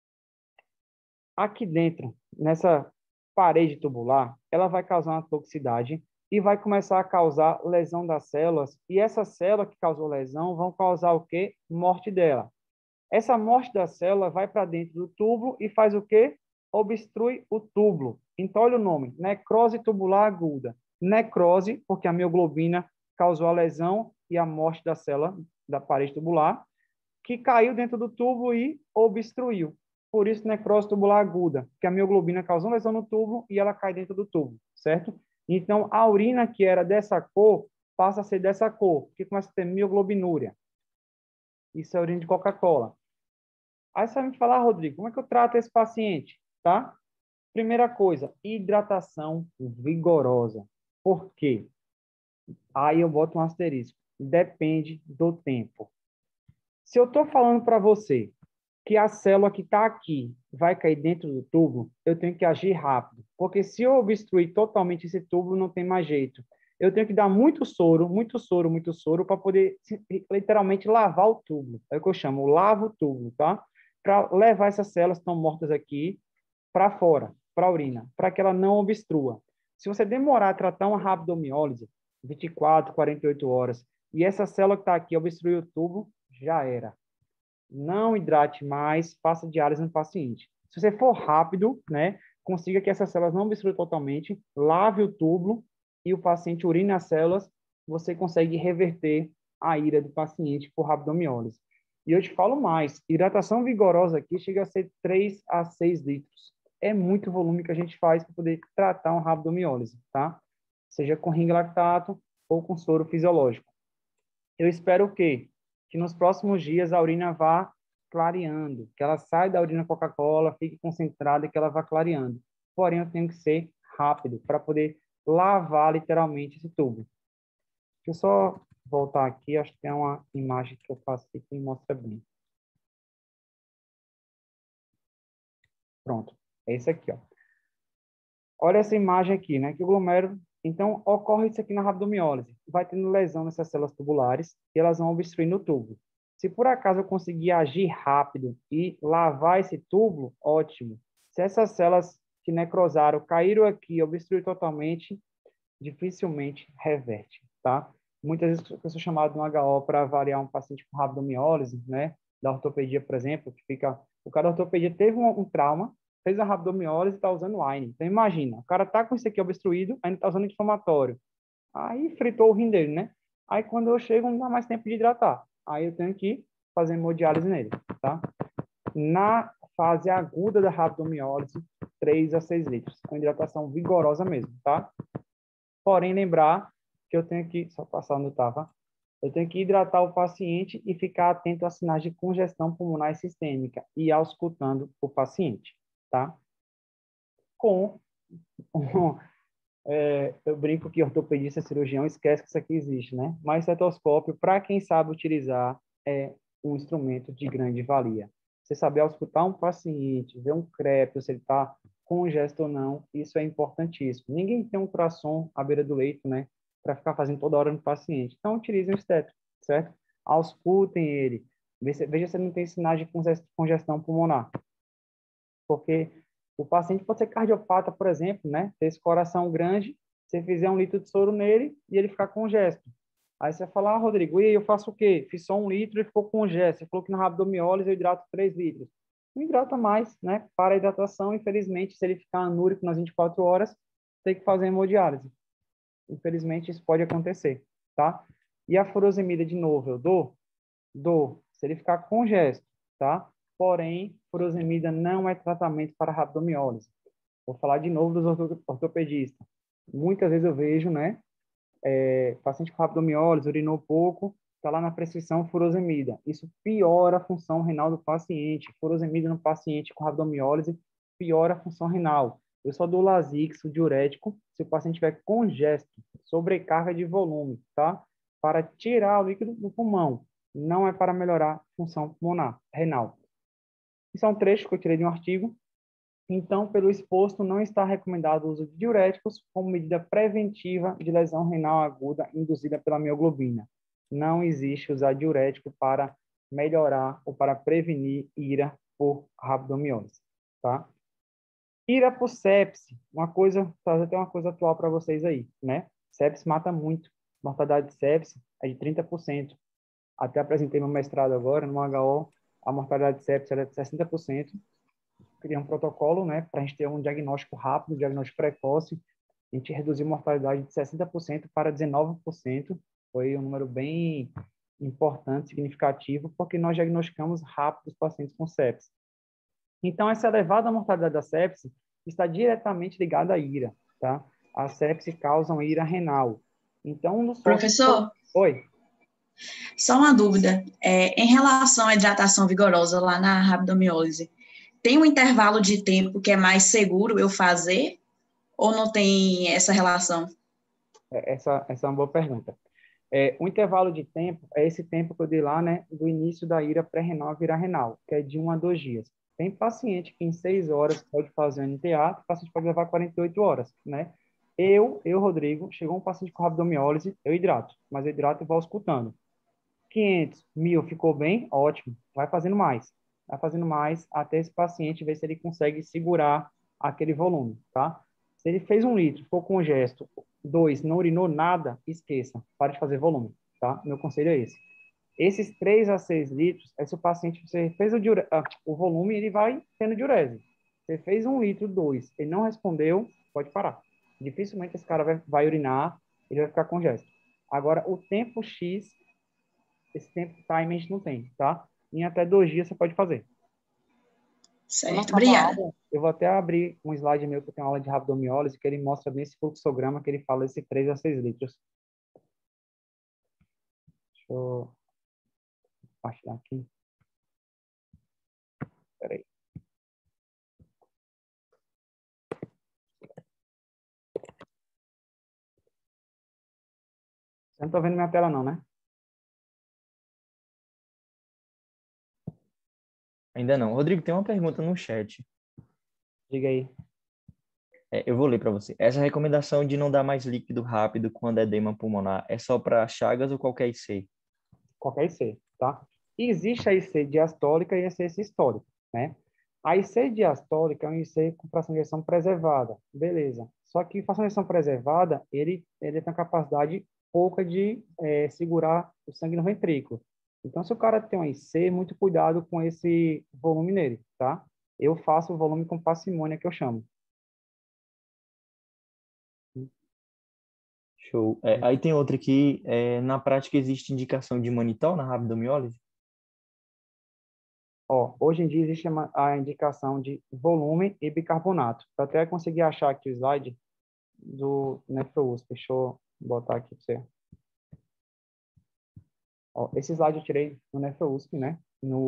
aqui dentro, nessa parede tubular, ela vai causar uma toxicidade e vai começar a causar lesão das células. E essa célula que causou lesão vão causar o quê? Morte dela. Essa morte da célula vai para dentro do túbulo e faz o quê? Obstrui o túbulo. Então, olha o nome, necrose tubular aguda. Necrose, porque a mioglobina causou a lesão e a morte da célula da parede tubular, que caiu dentro do túbulo e obstruiu. Por isso, necrose tubular aguda, que a mioglobina causou lesão no túbulo e ela cai dentro do túbulo, certo? Então, a urina que era dessa cor passa a ser dessa cor, que começa a ter mioglobinúria. Isso é urina de Coca-Cola. Aí você vai me falar, Rodrigo, como é que eu trato esse paciente, tá? Primeira coisa, hidratação vigorosa. Por quê? Aí eu boto um asterisco. Depende do tempo. Se eu estou falando para você que a célula que está aqui vai cair dentro do tubo, eu tenho que agir rápido. Porque se eu obstruir totalmente esse tubo, não tem mais jeito. Eu tenho que dar muito soro, muito soro, muito soro, para poder literalmente lavar o tubo. É o que eu chamo, lava o tubo, tá? Para levar essas células que estão mortas aqui para fora, para a urina, para que ela não obstrua. Se você demorar a tratar uma rabdomiólise, 24, 48 horas, e essa célula que está aqui obstruir o tubo, já era. Não hidrate mais, faça diálise no paciente. Se você for rápido, né, consiga que essas células não obstruam totalmente, lave o túbulo e o paciente urine as células, você consegue reverter a ira do paciente por rabdomiólise. E eu te falo mais, hidratação vigorosa aqui chega a ser 3 a 6 litros. É muito volume que a gente faz para poder tratar um rabdomiólise, tá? Seja com ring lactato ou com soro fisiológico. Eu espero o quê? Que nos próximos dias a urina vá clareando, que ela saia da urina Coca-Cola, fique concentrada e que ela vá clareando. Porém, eu tenho que ser rápido para poder lavar literalmente esse tubo. Deixa eu só voltar aqui, acho que tem uma imagem que eu faço aqui que mostra bem. Pronto, é esse aqui, ó. Olha essa imagem aqui, né? Que o glomérulo, então, ocorre isso aqui na rabdomiólise. Vai tendo lesão nessas células tubulares e elas vão obstruindo o tubo. Se por acaso eu conseguir agir rápido e lavar esse tubo, ótimo. Se essas células que necrosaram caíram aqui e obstruíram totalmente, dificilmente reverte, tá? Muitas vezes eu sou chamado no HO para avaliar um paciente com rabdomiólise, né? Da ortopedia, por exemplo, que fica... O cara da ortopedia teve um trauma, fez a rabdomiólise e está usando Wine. Então, imagina, o cara tá com isso aqui obstruído, ainda está usando anti-inflamatório. Aí fritou o rim dele, né? Aí quando eu chego, não dá mais tempo de hidratar. Aí eu tenho que fazer hemodiálise nele, tá? Na fase aguda da rabdomiólise, 3 a 6 litros. Com hidratação vigorosa mesmo, tá? Porém, lembrar que eu tenho que, só passar onde eu estava, eu tenho que hidratar o paciente e ficar atento a sinais de congestão pulmonar sistêmica e auscultando o paciente, tá? Com, eu brinco que ortopedista cirurgião esquece que isso aqui existe, né? Mas estetoscópio, para quem sabe utilizar, é um instrumento de grande valia. Você saber auscultar um paciente, ver um crepe, se ele está congesto ou não, isso é importantíssimo. Ninguém tem um ultrassom à beira do leito, né? Para ficar fazendo toda hora no paciente. Então, utilize um estético, certo? Auscultem ele. Veja se ele não tem sinais de congestão pulmonar. Porque o paciente pode ser cardiopata, por exemplo, né? Ter esse coração grande, você fizer 1 litro de soro nele e ele ficar congesto. Aí você vai falar, ah, Rodrigo, e aí eu faço o quê? Fiz só 1 litro e ficou congesto. Você falou que na rabdomiólise eu hidrato 3 litros. Não hidrata mais, né? Para a hidratação, infelizmente, se ele ficar anúrico nas 24 horas, tem que fazer hemodiálise. Infelizmente, isso pode acontecer, tá? E a furosemida, de novo, eu dou, se ele ficar congesto, tá? Porém, furosemida não é tratamento para rabdomiólise. Vou falar de novo dos ortopedistas. Muitas vezes eu vejo, né, paciente com rabdomiólise, urinou pouco, está lá na prescrição furosemida. Isso piora a função renal do paciente. Furosemida no paciente com rabdomiólise piora a função renal. Eu só dou Lasix, o diurético, se o paciente tiver congesto, sobrecarga de volume, tá? Para tirar o líquido do pulmão. Não é para melhorar a função pulmonar, renal. Isso é um trecho que eu tirei de um artigo. Então, pelo exposto, não está recomendado o uso de diuréticos como medida preventiva de lesão renal aguda induzida pela mioglobina. Não existe usar diurético para melhorar ou para prevenir IRA por rabdomiólise, tá? IRA por sepse, trazer até uma coisa atual para vocês aí, né? Sepse mata muito. Mortalidade de sepse é de 30%. Até apresentei meu mestrado agora no HO, a mortalidade de sepse era de 60%. Criar um protocolo, né, para a gente ter um diagnóstico rápido, um diagnóstico precoce. A gente reduziu a mortalidade de 60% para 19%. Foi um número bem importante, significativo, porque nós diagnosticamos rápido os pacientes com sepse. Então, essa elevada mortalidade da sepse está diretamente ligada à IRA, tá? A sepse causa uma IRA renal. Então, um dos focos... Professor? Oi. Só uma dúvida. Em relação à hidratação vigorosa lá na rabdomiólise, tem um intervalo de tempo que é mais seguro eu fazer ou não tem essa relação? Essa é uma boa pergunta. O intervalo de tempo é esse tempo que eu dei lá, né, do início da IRA pré-renal virar renal, que é de 1 a 2 dias. Tem paciente que em 6 horas pode fazer um NTA, o paciente pode levar 48 horas, né? Rodrigo, chegou um paciente com rabdomiólise, eu hidrato, mas eu hidrato e vou auscultando. 500, 1.000, ficou bem? Ótimo. Vai fazendo mais. Vai fazendo mais até esse paciente ver se ele consegue segurar aquele volume, tá? Se ele fez 1 litro, ficou com gesto, 2, não urinou nada, esqueça. Para de fazer volume, tá? Meu conselho é esse. Esses 3 a 6 litros, é se o paciente, você fez o volume, ele vai tendo diurese. Você fez 1 litro, 2, ele não respondeu, pode parar. Dificilmente esse cara vai urinar, ele vai ficar com gesto. Agora, o tempo X, esse tempo time a gente não tem, tá? Em até 2 dias você pode fazer. Quando Certo, acabar a obrigada. aula, eu vou até abrir um slide meu que eu tenho aula de rabdomiólise, que ele mostra bem esse fluxograma que ele fala esse 3 a 6 litros. Deixa eu compartilhar aqui. Espera aí. Você não está vendo minha tela não, né? Ainda não. Rodrigo, tem uma pergunta no chat. Diga aí. Eu vou ler para você. Essa recomendação de não dar mais líquido rápido quando é edema pulmonar é só para Chagas ou qualquer IC? Qualquer IC, tá? Existe a IC diastólica e a IC sistólica, né? A IC diastólica é um IC com fração de ejeção preservada, beleza. Só que fração de ejeção preservada, ele tem uma capacidade pouca de segurar o sangue no ventrículo. Então, se o cara tem um IC, muito cuidado com esse volume nele, tá? Eu faço o volume com parcimônia, que eu chamo. Show. Aí tem outra aqui. Na prática, existe indicação de manitol na rabdomiólise? Hoje em dia existe a indicação de volume e bicarbonato. Eu até consegui achar aqui o slide do NefroUSP. Deixa eu botar aqui para você. Esse slide eu tirei no NefroUSP, né?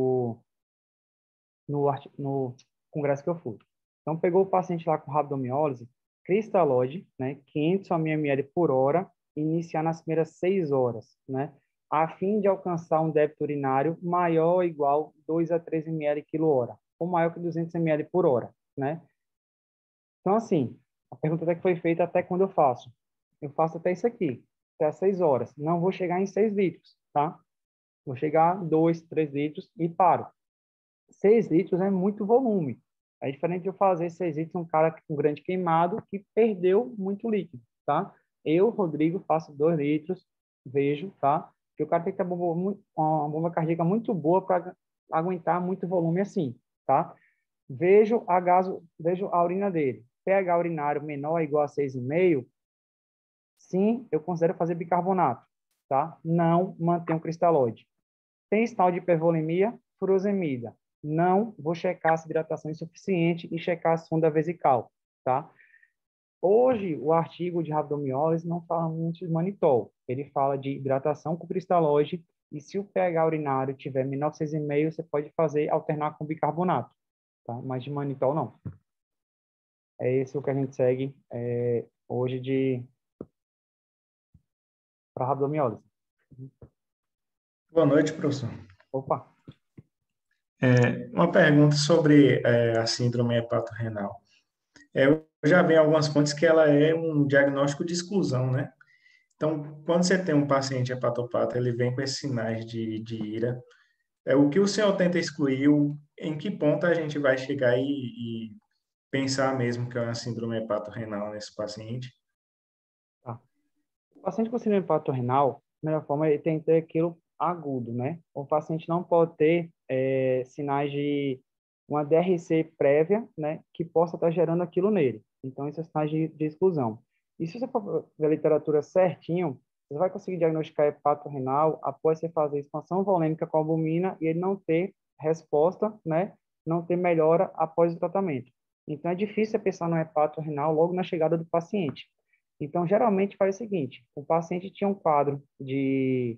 No congresso que eu fui. Então, pegou o paciente lá com rabdomiólise, cristalóide, né? 500 ml por hora, iniciar nas primeiras 6 horas, né? A fim de alcançar um débito urinário maior ou igual 2 a 3 ml quilo-hora, ou maior que 200 ml por hora, né? Então, assim, a pergunta até que foi feita até quando eu faço. Eu faço até isso aqui, até as 6 horas. Não vou chegar em 6 litros, tá? Vou chegar a 2, 3 litros e paro. 6 litros é muito volume. É diferente de eu fazer 6 litros um cara com grande queimado que perdeu muito líquido, tá? Eu, Rodrigo, faço 2 litros, vejo, tá? Que o cara tem que ter uma bomba cardíaca muito boa para aguentar muito volume assim, tá? Vejo a urina dele. pH urinário menor ou igual a 6,5, Sim, eu considero fazer bicarbonato, tá? Não mantenho cristalóide. Tem estado de hipervolemia, furosemida. Não vou checar se hidratação é insuficiente e checar a sonda vesical, tá? Hoje, o artigo de rabdomiólise não fala muito de manitol. Ele fala de hidratação com cristalóide e se o pH urinário tiver menor que 6,5, você pode fazer alternar com bicarbonato, tá? Mas de manitol não. É esse o que a gente segue hoje para rabdomiólise. Boa noite, professor. Opa, Uma pergunta sobre a síndrome hepatorrenal. Eu já vi em algumas fontes que ela é um diagnóstico de exclusão, né? Então, quando você tem um paciente hepatopata, ele vem com esses sinais de IRA, o que o senhor tenta excluir, em que ponto a gente vai chegar e pensar mesmo que é uma síndrome hepatorrenal nesse paciente? tá. O paciente com síndrome hepatorrenal, da melhor forma, ele tem que ter aquilo agudo, né? O paciente não pode ter sinais de uma DRC prévia, né, que possa estar gerando aquilo nele. Então, isso é sinais de exclusão. E se você for ver a literatura certinho, você vai conseguir diagnosticar hepatorrenal após você fazer expansão volêmica com albumina e ele não ter resposta, né, não ter melhora após o tratamento. Então, é difícil você pensar no hepatorrenal logo na chegada do paciente. Então, geralmente faz o seguinte, o paciente tinha um quadro de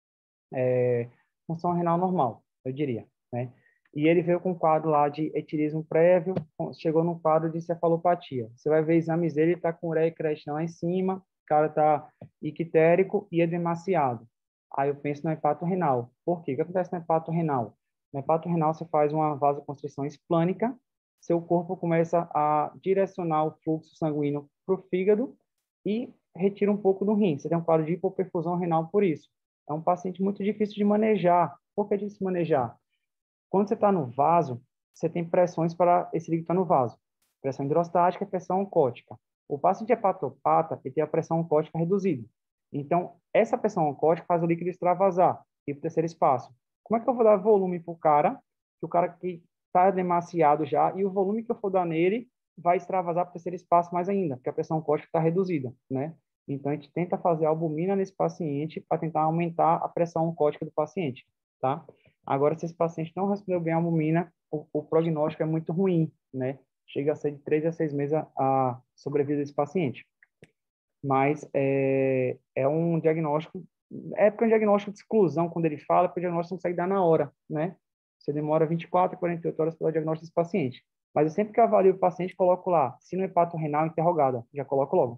função renal normal, eu diria, né? E ele veio com um quadro lá de etilismo prévio, chegou no quadro de cefalopatia. Você vai ver exames dele, está com ureia e creatina lá em cima, o cara está ictérico e edemaciado. Aí eu penso no hepato renal. Por quê? O que acontece no hepato renal? No hepato renal você faz uma vasoconstrição esplânica, seu corpo começa a direcionar o fluxo sanguíneo para o fígado e retira um pouco do rim. Você tem um quadro de hipoperfusão renal por isso. É um paciente muito difícil de manejar. Por que é difícil de manejar? Quando você está no vaso, você tem pressões para esse líquido estar no vaso. Pressão hidrostática e pressão oncótica. O paciente hepatopata, ele tem a pressão oncótica reduzida. Então, essa pressão oncótica faz o líquido extravasar e para o terceiro espaço. Como é que eu vou dar volume para o cara, que o cara que está demasiado já, e o volume que eu for dar nele vai extravasar para o terceiro espaço mais ainda, porque a pressão oncótica está reduzida, né? Então, a gente tenta fazer albumina nesse paciente para tentar aumentar a pressão oncótica do paciente, tá? Agora, se esse paciente não respondeu bem à albumina, o prognóstico é muito ruim, né? Chega a ser de 3 a 6 meses a sobrevida desse paciente. Mas é um diagnóstico, porque é um diagnóstico de exclusão, quando ele fala, porque o diagnóstico não consegue dar na hora, né? Você demora 24 a 48 horas para o diagnóstico desse paciente. Mas eu sempre que avalio o paciente, coloco lá, sino hepatorrenal interrogada, já coloco logo.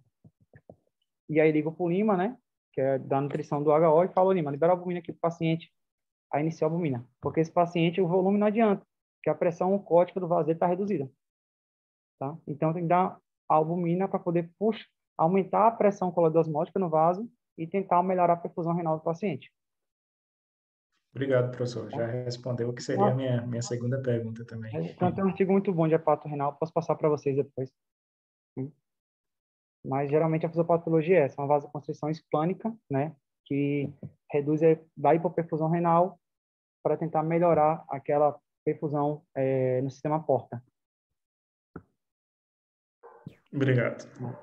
E aí ligo para o Lima, né? Que é da nutrição do HO, e falo, Lima, libera a albumina aqui para o paciente, a iniciar a albumina. Porque esse paciente, o volume não adianta, porque a pressão oncótica do vaso está reduzida. Tá? Então, tem que dar albumina para poder aumentar a pressão colodosmótica no vaso e tentar melhorar a perfusão renal do paciente. Obrigado, professor. Tá? Já respondeu o que seria a minha segunda pergunta também. Então, tem um artigo muito bom de hepato renal, posso passar para vocês depois. Mas, geralmente, a fisiopatologia é essa, uma vasoconstrição esplânica, né? Que reduz a hipoperfusão renal para tentar melhorar aquela perfusão no sistema porta. Obrigado.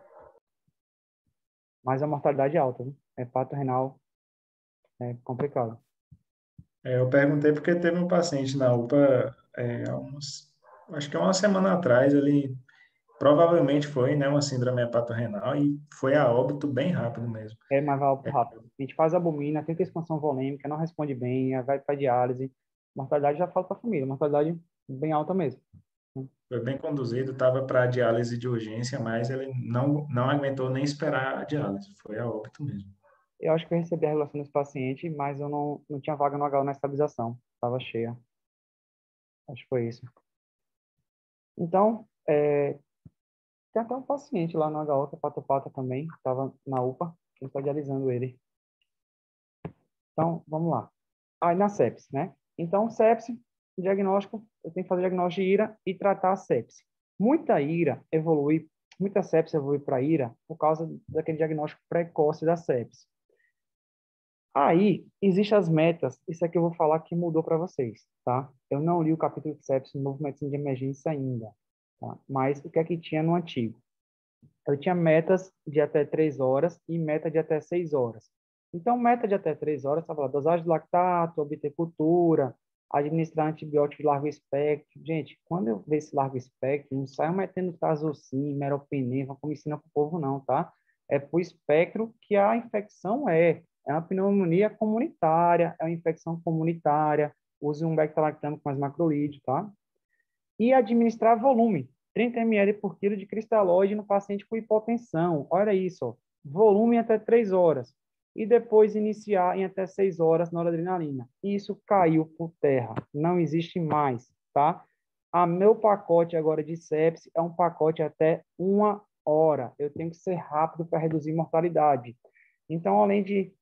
Mas a mortalidade é alta, viu? Hepato renal é complicado. Eu perguntei porque teve um paciente na UPA, acho que uma semana atrás, ele provavelmente foi, né, uma síndrome hepatorrenal e foi a óbito bem rápido mesmo. Mas vai óbito rápido. A gente faz albumina, tenta expansão volêmica, não responde bem, vai para diálise. Mortalidade já fala para a família, mortalidade bem alta mesmo. Foi bem conduzido, estava para diálise de urgência, mas ele não aguentou nem esperar a diálise, foi a óbito mesmo. Eu acho que eu recebi a regulação desse paciente, mas eu não tinha vaga no HU na estabilização, estava cheia. Acho que foi isso. Então, tem até um paciente lá no HU, que é patopata também, estava na UPA, quem está dialisando ele. Então, vamos lá. Aí na sepse, né? Então, sepse, diagnóstico, eu tenho que fazer diagnóstico de IRA e tratar a sepse. Muita sepse evolui para IRA por causa daquele diagnóstico precoce da sepse. Aí, existem as metas, isso aqui eu vou falar que mudou para vocês, tá? Eu não li o capítulo de sepse no Novo Medicina de Emergência ainda, tá? Mas o que é que tinha no antigo? Eu tinha metas de até 3 horas e meta de até 6 horas. Então, meta de até 3 horas, estava lá, dosagem de lactato, obter cultura, administrar antibiótico de largo espectro. Gente, quando eu vejo esse largo espectro, não saio metendo tazocin, meropenem, como ensina para o povo, não, tá? É para o espectro que a infecção é uma pneumonia comunitária, é uma infecção comunitária, use um bactalactano com mais macrolídeo, tá? E administrar volume, 30 ml por quilo de cristalóide no paciente com hipotensão. Olha isso, ó. Volume em até 3 horas. E depois iniciar em até 6 horas noradrenalina. Isso caiu por terra, não existe mais, tá? Meu pacote agora de sepse é um pacote até 1 hora. Eu tenho que ser rápido para reduzir mortalidade. Então, além de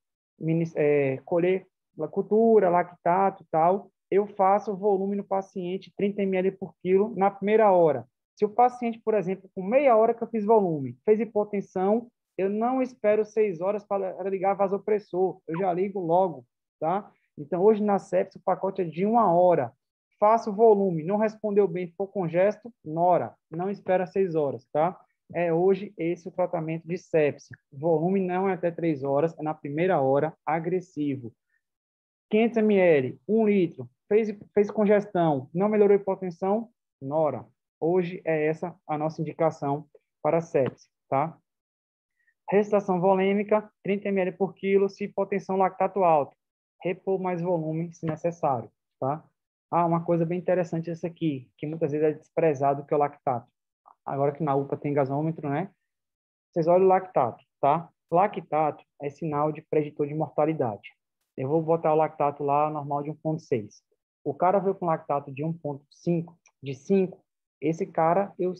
colher cultura, lactato e tal, eu faço o volume no paciente 30 ml por quilo na primeira hora. Se o paciente, por exemplo, com meia hora que eu fiz volume, fez hipotensão, eu não espero 6 horas para ligar vasopressor, eu já ligo logo, tá? Então, hoje na sepsis, o pacote é de 1 hora. Faço volume, não respondeu bem, ficou congesto, nora, não espera 6 horas, tá? Hoje esse o tratamento de sepsis. Volume não é até 3 horas, é na primeira hora, agressivo. 500 ml, 1 litro, fez congestão, não melhorou a hipotensão, nora. Hoje é essa a nossa indicação para sepsis, tá? Recitação volêmica, 30 ml por quilo, se hipotensão lactato alto. Repor mais volume, se necessário, tá? Uma coisa bem interessante essa aqui, que muitas vezes é desprezado, que é o lactato. Agora que na UPA tem gasômetro, né? Vocês olham o lactato, tá? Lactato é sinal de preditor de mortalidade. Eu vou botar o lactato lá normal de 1,6. O cara veio com lactato de 1,5, de 5. Esse cara, eu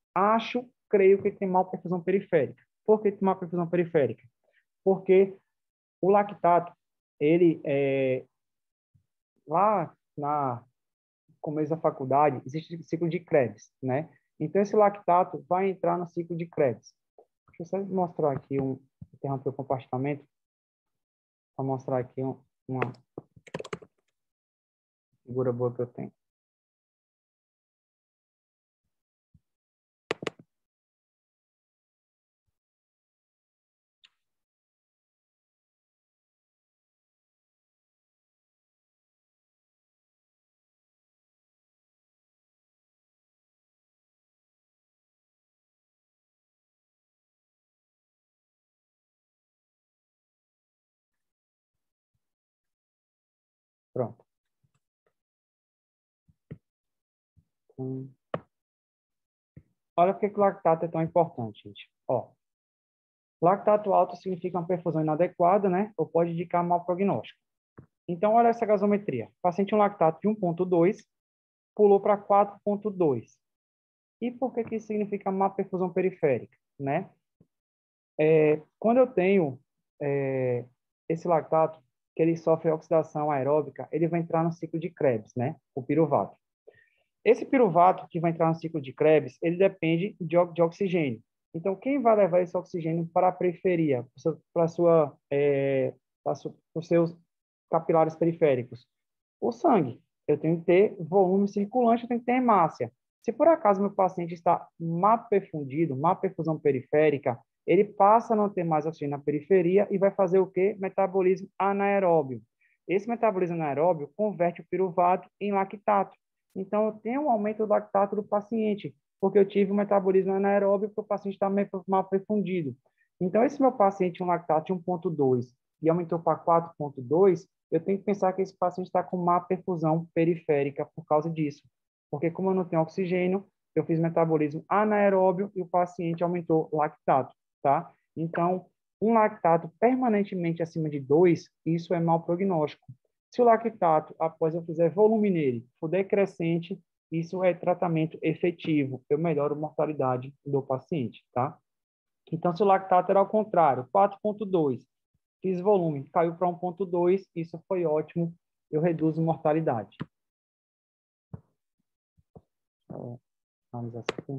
creio que ele tem malperfusão periférica. Por que tem malperfusão periférica? Porque o lactato, ele lá na começo da faculdade, existe o ciclo de Krebs, né? Então, esse lactato vai entrar no ciclo de Krebs. Deixa eu só mostrar aqui interromper o compartilhamento, para mostrar aqui uma figura boa que eu tenho. Pronto. Olha por que o lactato é tão importante, gente. Ó, lactato alto significa uma perfusão inadequada, né? Ou pode indicar mau prognóstico. Então, olha essa gasometria. Paciente um lactato de 1,2 pulou para 4,2. E por que isso significa má perfusão periférica, né? Quando eu tenho esse lactato, que ele sofre oxidação aeróbica, ele vai entrar no ciclo de Krebs, né? O piruvato. Esse piruvato que vai entrar no ciclo de Krebs, ele depende de oxigênio. Então, quem vai levar esse oxigênio para a periferia, para os seus capilares periféricos? O sangue. Eu tenho que ter volume circulante, eu tenho que ter hemácia. Se por acaso meu paciente está má perfundido, má perfusão periférica, ele passa a não ter mais oxigênio na periferia e vai fazer o quê? Metabolismo anaeróbio. Esse metabolismo anaeróbio converte o piruvato em lactato. Então, eu tenho um aumento do lactato do paciente, porque eu tive um metabolismo anaeróbio porque o paciente está mal perfundido. Então, esse meu paciente um lactato de 1,2 e aumentou para 4,2, eu tenho que pensar que esse paciente está com má perfusão periférica por causa disso. Porque como eu não tenho oxigênio, eu fiz metabolismo anaeróbio e o paciente aumentou lactato, tá? Então, um lactato permanentemente acima de 2, isso é mau prognóstico. Se o lactato, após eu fizer volume nele, for decrescente, isso é tratamento efetivo. Eu melhoro a mortalidade do paciente, tá? Então, se o lactato era ao contrário, 4,2, fiz volume, caiu para 1,2, isso foi ótimo, eu reduzo mortalidade. Vamos analisar isso aqui.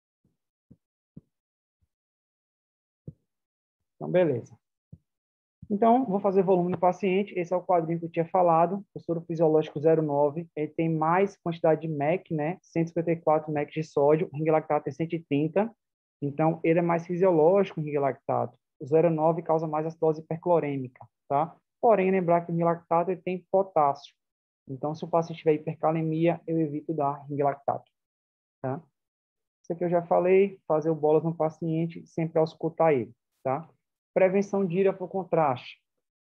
Então, beleza. Então, vou fazer volume no paciente. Esse é o quadrinho que eu tinha falado. O soro fisiológico 0,9. Ele tem mais quantidade de MEC, né? 154 MEC de sódio. O ring lactato tem 130. Então, ele é mais fisiológico, o ringalactato. O 0,9 causa mais acidose hiperclorêmica, tá? Porém, lembrar que o ringalactato ele tem potássio. Então, se o paciente tiver hipercalemia, eu evito dar ringalactato, tá? Isso aqui eu já falei, fazer o bolas no paciente, sempre auscultar ele, tá? Prevenção de ira por contraste.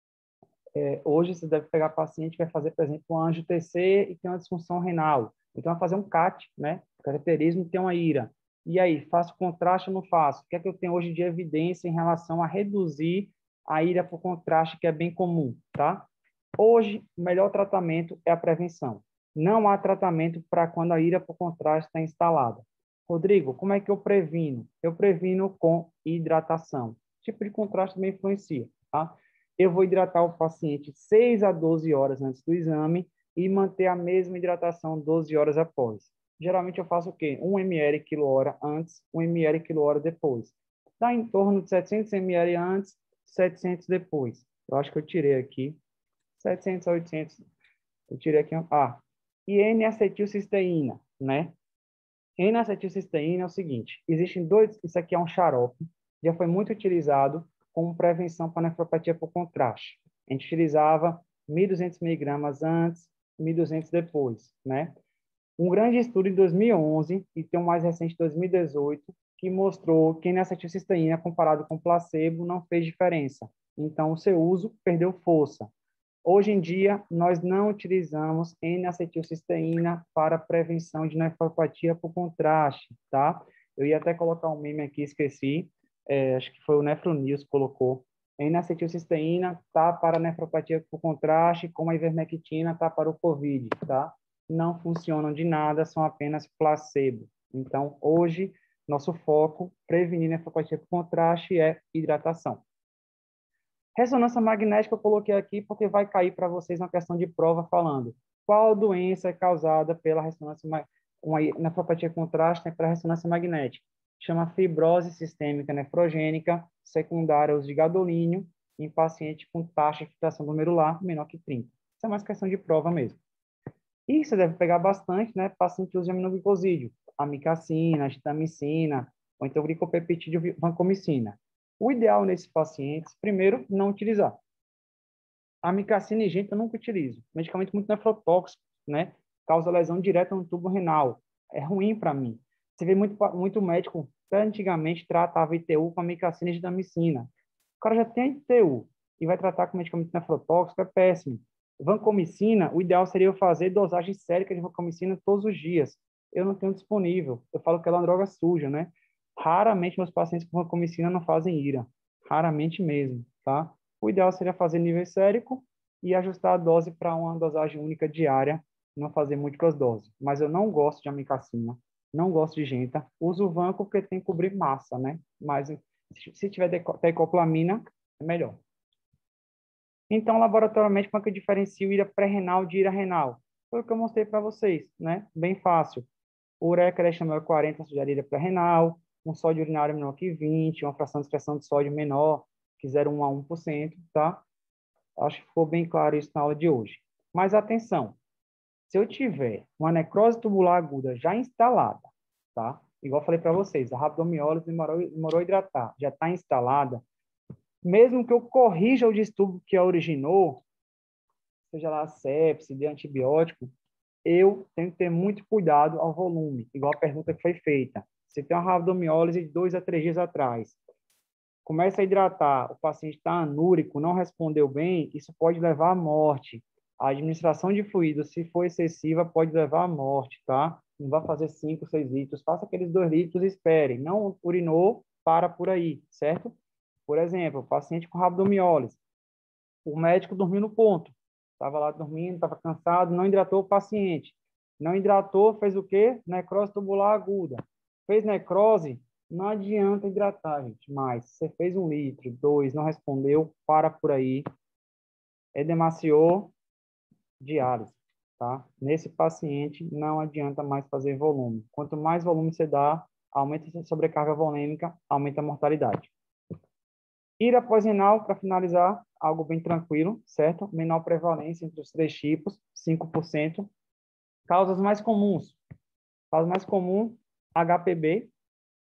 Hoje, você deve pegar paciente que vai fazer, por exemplo, um angio-TC e tem uma disfunção renal. Então, vai fazer um CAT, né? Cateterismo tem uma ira. E aí, faço contraste ou não faço? O que é que eu tenho hoje de evidência em relação a reduzir a ira por contraste, que é bem comum, tá? Hoje, o melhor tratamento é a prevenção. Não há tratamento para quando a ira por contraste está instalada. Rodrigo, como é que eu previno? Eu previno com hidratação. O tipo de contraste também influencia, tá? Eu vou hidratar o paciente 6 a 12 horas antes do exame e manter a mesma hidratação 12 horas após. Geralmente eu faço o quê? 1 ml quilo-hora antes, 1 ml quilo-hora depois. Dá em torno de 700 ml antes, 700 depois. Eu acho que eu tirei aqui 700 a 800. Eu tirei aqui. E N-acetilcisteína, né? N-acetilcisteína é o seguinte, existem dois, isso aqui é um xarope, já foi muito utilizado como prevenção para nefropatia por contraste. A gente utilizava 1.200 miligramas antes, 1.200 depois, né? Um grande estudo em 2011 e tem um mais recente em 2018 que mostrou que N-acetilcisteína comparado com placebo não fez diferença. Então, o seu uso perdeu força. Hoje em dia, nós não utilizamos N-acetilcisteína para prevenção de nefropatia por contraste, tá? Eu ia até colocar um meme aqui, esqueci. Acho que foi o Nefronews que colocou. N-acetilcisteína tá para nefropatia por contraste, como a ivermectina tá para o COVID, tá? Não funcionam de nada, são apenas placebo. Então, hoje, nosso foco, prevenir nefropatia por contraste é hidratação. Ressonância magnética eu coloquei aqui porque vai cair para vocês uma questão de prova falando qual doença é causada pela ressonância, uma nefropatia contraste, né, pela ressonância magnética. Chama fibrose sistêmica nefrogênica secundária ao uso de gadolínio em paciente com taxa de filtração glomerular menor que 30. Isso é mais questão de prova mesmo. E você deve pegar bastante, né, paciente que usa aminoglicosídeo, amicacina, gitamicina, ou então glicopeptídeo vancomicina. O ideal nesses pacientes, primeiro, não utilizar. A amicacina e gente eu nunca utilizo. Medicamento muito nefrotóxico, né? Causa lesão direta no tubo renal. É ruim para mim. Você vê muito médico, até antigamente, tratava ITU com amicacina e gitamicina. O cara já tem ITU e vai tratar com medicamento nefrotóxico, é péssimo. Vancomicina, o ideal seria eu fazer dosagem sérica de vancomicina todos os dias. Eu não tenho disponível. Eu falo que ela é uma droga suja, né? Raramente meus pacientes com vancomicina não fazem IRA. Raramente mesmo, tá? O ideal seria fazer nível sérico e ajustar a dose para uma dosagem única diária, não fazer múltiplas doses. Mas eu não gosto de amicacina, não gosto de genta. Uso o vanco porque tem que cobrir massa, né? Mas se tiver tecoplamina, é melhor. Então, laboratorialmente, como é que eu diferencio ira pré-renal de ira renal? Foi o que eu mostrei para vocês, né? Bem fácil. O ureia creatinina maior que 40 sugere ira pré-renal, um sódio urinário menor que 20, uma fração de excreção de sódio menor que 0,1 a 1%, tá? Acho que ficou bem claro isso na aula de hoje. Mas atenção, se eu tiver uma necrose tubular aguda já instalada, tá? Igual eu falei para vocês, a rabdomiólise demorou a hidratar, já está instalada, mesmo que eu corrija o distúrbio que a originou, seja lá sepse, de antibiótico, eu tenho que ter muito cuidado ao volume, igual a pergunta que foi feita. Você tem uma rabdomiólise de 2 a 3 dias atrás, começa a hidratar, o paciente está anúrico, não respondeu bem, isso pode levar à morte. A administração de fluido, se for excessiva, pode levar à morte, tá? Não vai fazer 5, 6 litros, faça aqueles 2 litros e espere. Não urinou, para por aí, certo? Por exemplo, paciente com rabdomiólise, o médico dormiu no ponto, estava lá dormindo, estava cansado, não hidratou o paciente. Não hidratou, fez o quê? Necrose tubular aguda. Fez necrose, não adianta hidratar, gente, mas você fez 1 litro, 2, não respondeu, para por aí. Edemaciou, diálise, tá? Nesse paciente, não adianta mais fazer volume. Quanto mais volume você dá, aumenta a sobrecarga volêmica, aumenta a mortalidade. Ira pós-renal, para finalizar, algo bem tranquilo, certo? Menor prevalência entre os 3 tipos, 5%. Causas mais comuns. Causa mais comum, HPB,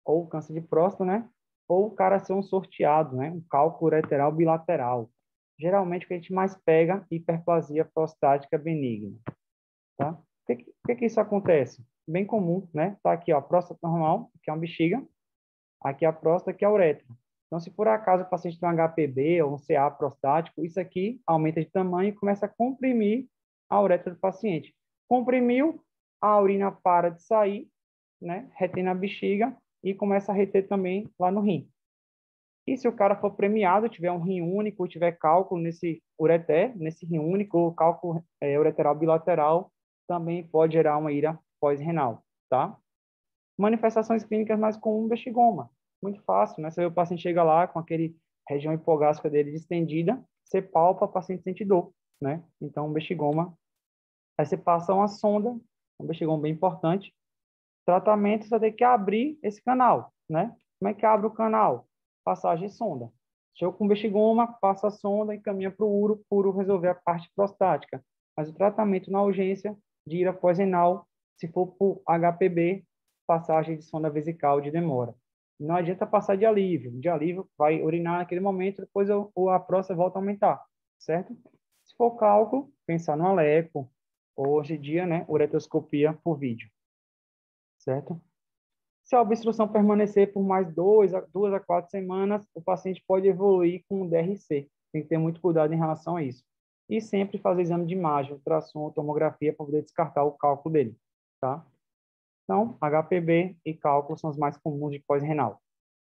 ou câncer de próstata, né? Ou o cara ser um sorteado, né? Um cálculo ureteral bilateral. Geralmente, o que a gente mais pega é hiperplasia prostática benigna, tá? Por que isso acontece? Bem comum, né? Tá aqui, ó, a próstata normal, que é uma bexiga, aqui a próstata, que é a uretra. Então, se por acaso o paciente tem um HPB ou um CA prostático, isso aqui aumenta de tamanho e começa a comprimir a uretra do paciente. Comprimiu, a urina para de sair, né? Retém na bexiga e começa a reter também lá no rim. E se o cara for premiado, tiver um rim único, tiver cálculo nesse ureter, nesse rim único, ou cálculo ureteral bilateral, também pode gerar uma ira pós-renal, tá? Manifestações clínicas mais comuns, bexigoma. Muito fácil, né? Você vê o paciente chega lá com aquele região hipogástrica dele distendida, você palpa, o paciente sente dor, né? Então, bexigoma. Aí você passa uma sonda, um bexigoma bem importante. Tratamento, você tem que abrir esse canal, né? Como é que abre o canal? Passagem de sonda. Chegou com bexigoma, passa a sonda e caminha para o uro resolver a parte prostática. Mas o tratamento na urgência de ira pós-renal, se for por HPB, passagem de sonda vesical de demora. Não adianta passar de alívio. De alívio vai urinar naquele momento, depois a próstata volta a aumentar, certo? Se for cálculo, pensar no aleco, ou hoje em dia, né, uretroscopia por vídeo, certo? Se a obstrução permanecer por mais 2 a 4 semanas, o paciente pode evoluir com um DRC. Tem que ter muito cuidado em relação a isso. E sempre fazer exame de imagem, ultrassom, tomografia, para poder descartar o cálculo dele, tá? Então, HPB e cálculo são os mais comuns de pós-renal.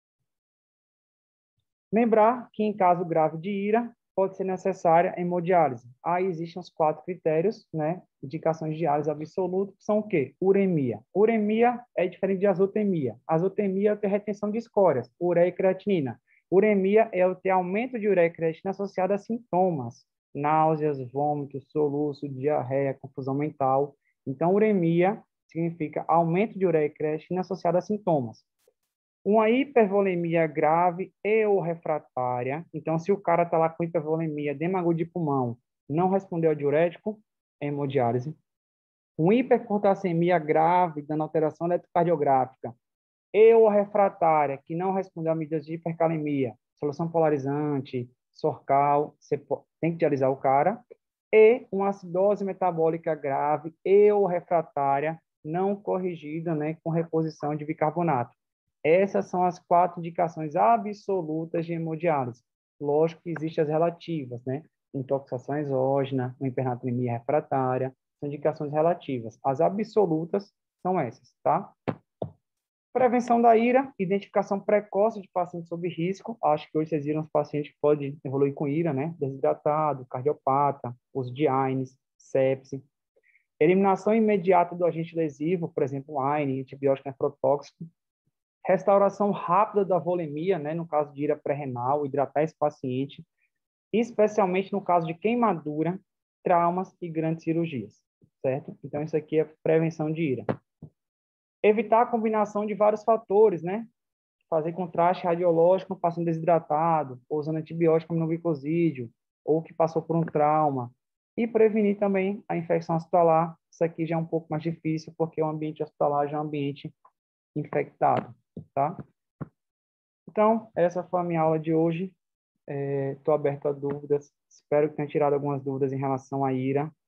Lembrar que em caso grave de ira, pode ser necessária hemodiálise. Aí existem os 4 critérios, né? Indicações de diálise absoluta, que são o quê? Uremia. Uremia é diferente de azotemia. Azotemia é ter retenção de escórias, ureia e creatinina. Uremia é o ter aumento de ureia e creatinina associado a sintomas, náuseas, vômitos, soluço, diarreia, confusão mental. Então, uremia significa aumento de ureia e creatinina associado a sintomas. Uma hipervolemia grave e ou refratária. Então, se o cara está lá com hipervolemia, edema agudo de pulmão, não respondeu ao diurético, hemodiálise. Uma hiperpotassemia grave, dando alteração eletrocardiográfica, e ou refratária, que não respondeu a medidas de hipercalemia, solução polarizante, Sorcal, você tem que dialisar o cara. E uma acidose metabólica grave e ou refratária, não corrigida, né, com reposição de bicarbonato. Essas são as 4 indicações absolutas de hemodiálise. Lógico que existem as relativas, né? Intoxicação exógena, uma hipernatremia refratária, são indicações relativas. As absolutas são essas, tá? Prevenção da ira, identificação precoce de pacientes sob risco. Acho que hoje vocês viram os pacientes que podem evoluir com ira, né? Desidratado, cardiopata, uso de AINES, sepse. Eliminação imediata do agente lesivo, por exemplo, AINE, antibiótico nefrotóxico. Restauração rápida da volemia, né, no caso de ira pré-renal, hidratar esse paciente, especialmente no caso de queimadura, traumas e grandes cirurgias, certo? Então, isso aqui é prevenção de ira. Evitar a combinação de vários fatores, né? Fazer contraste radiológico no paciente desidratado, ou usando antibiótico no glicosídeo, ou que passou por um trauma. E prevenir também a infecção hospitalar. Isso aqui já é um pouco mais difícil, porque o ambiente hospitalar já é um ambiente infectado, tá? Então, essa foi a minha aula de hoje. Estou aberto a dúvidas. Espero que tenha tirado algumas dúvidas em relação à ira.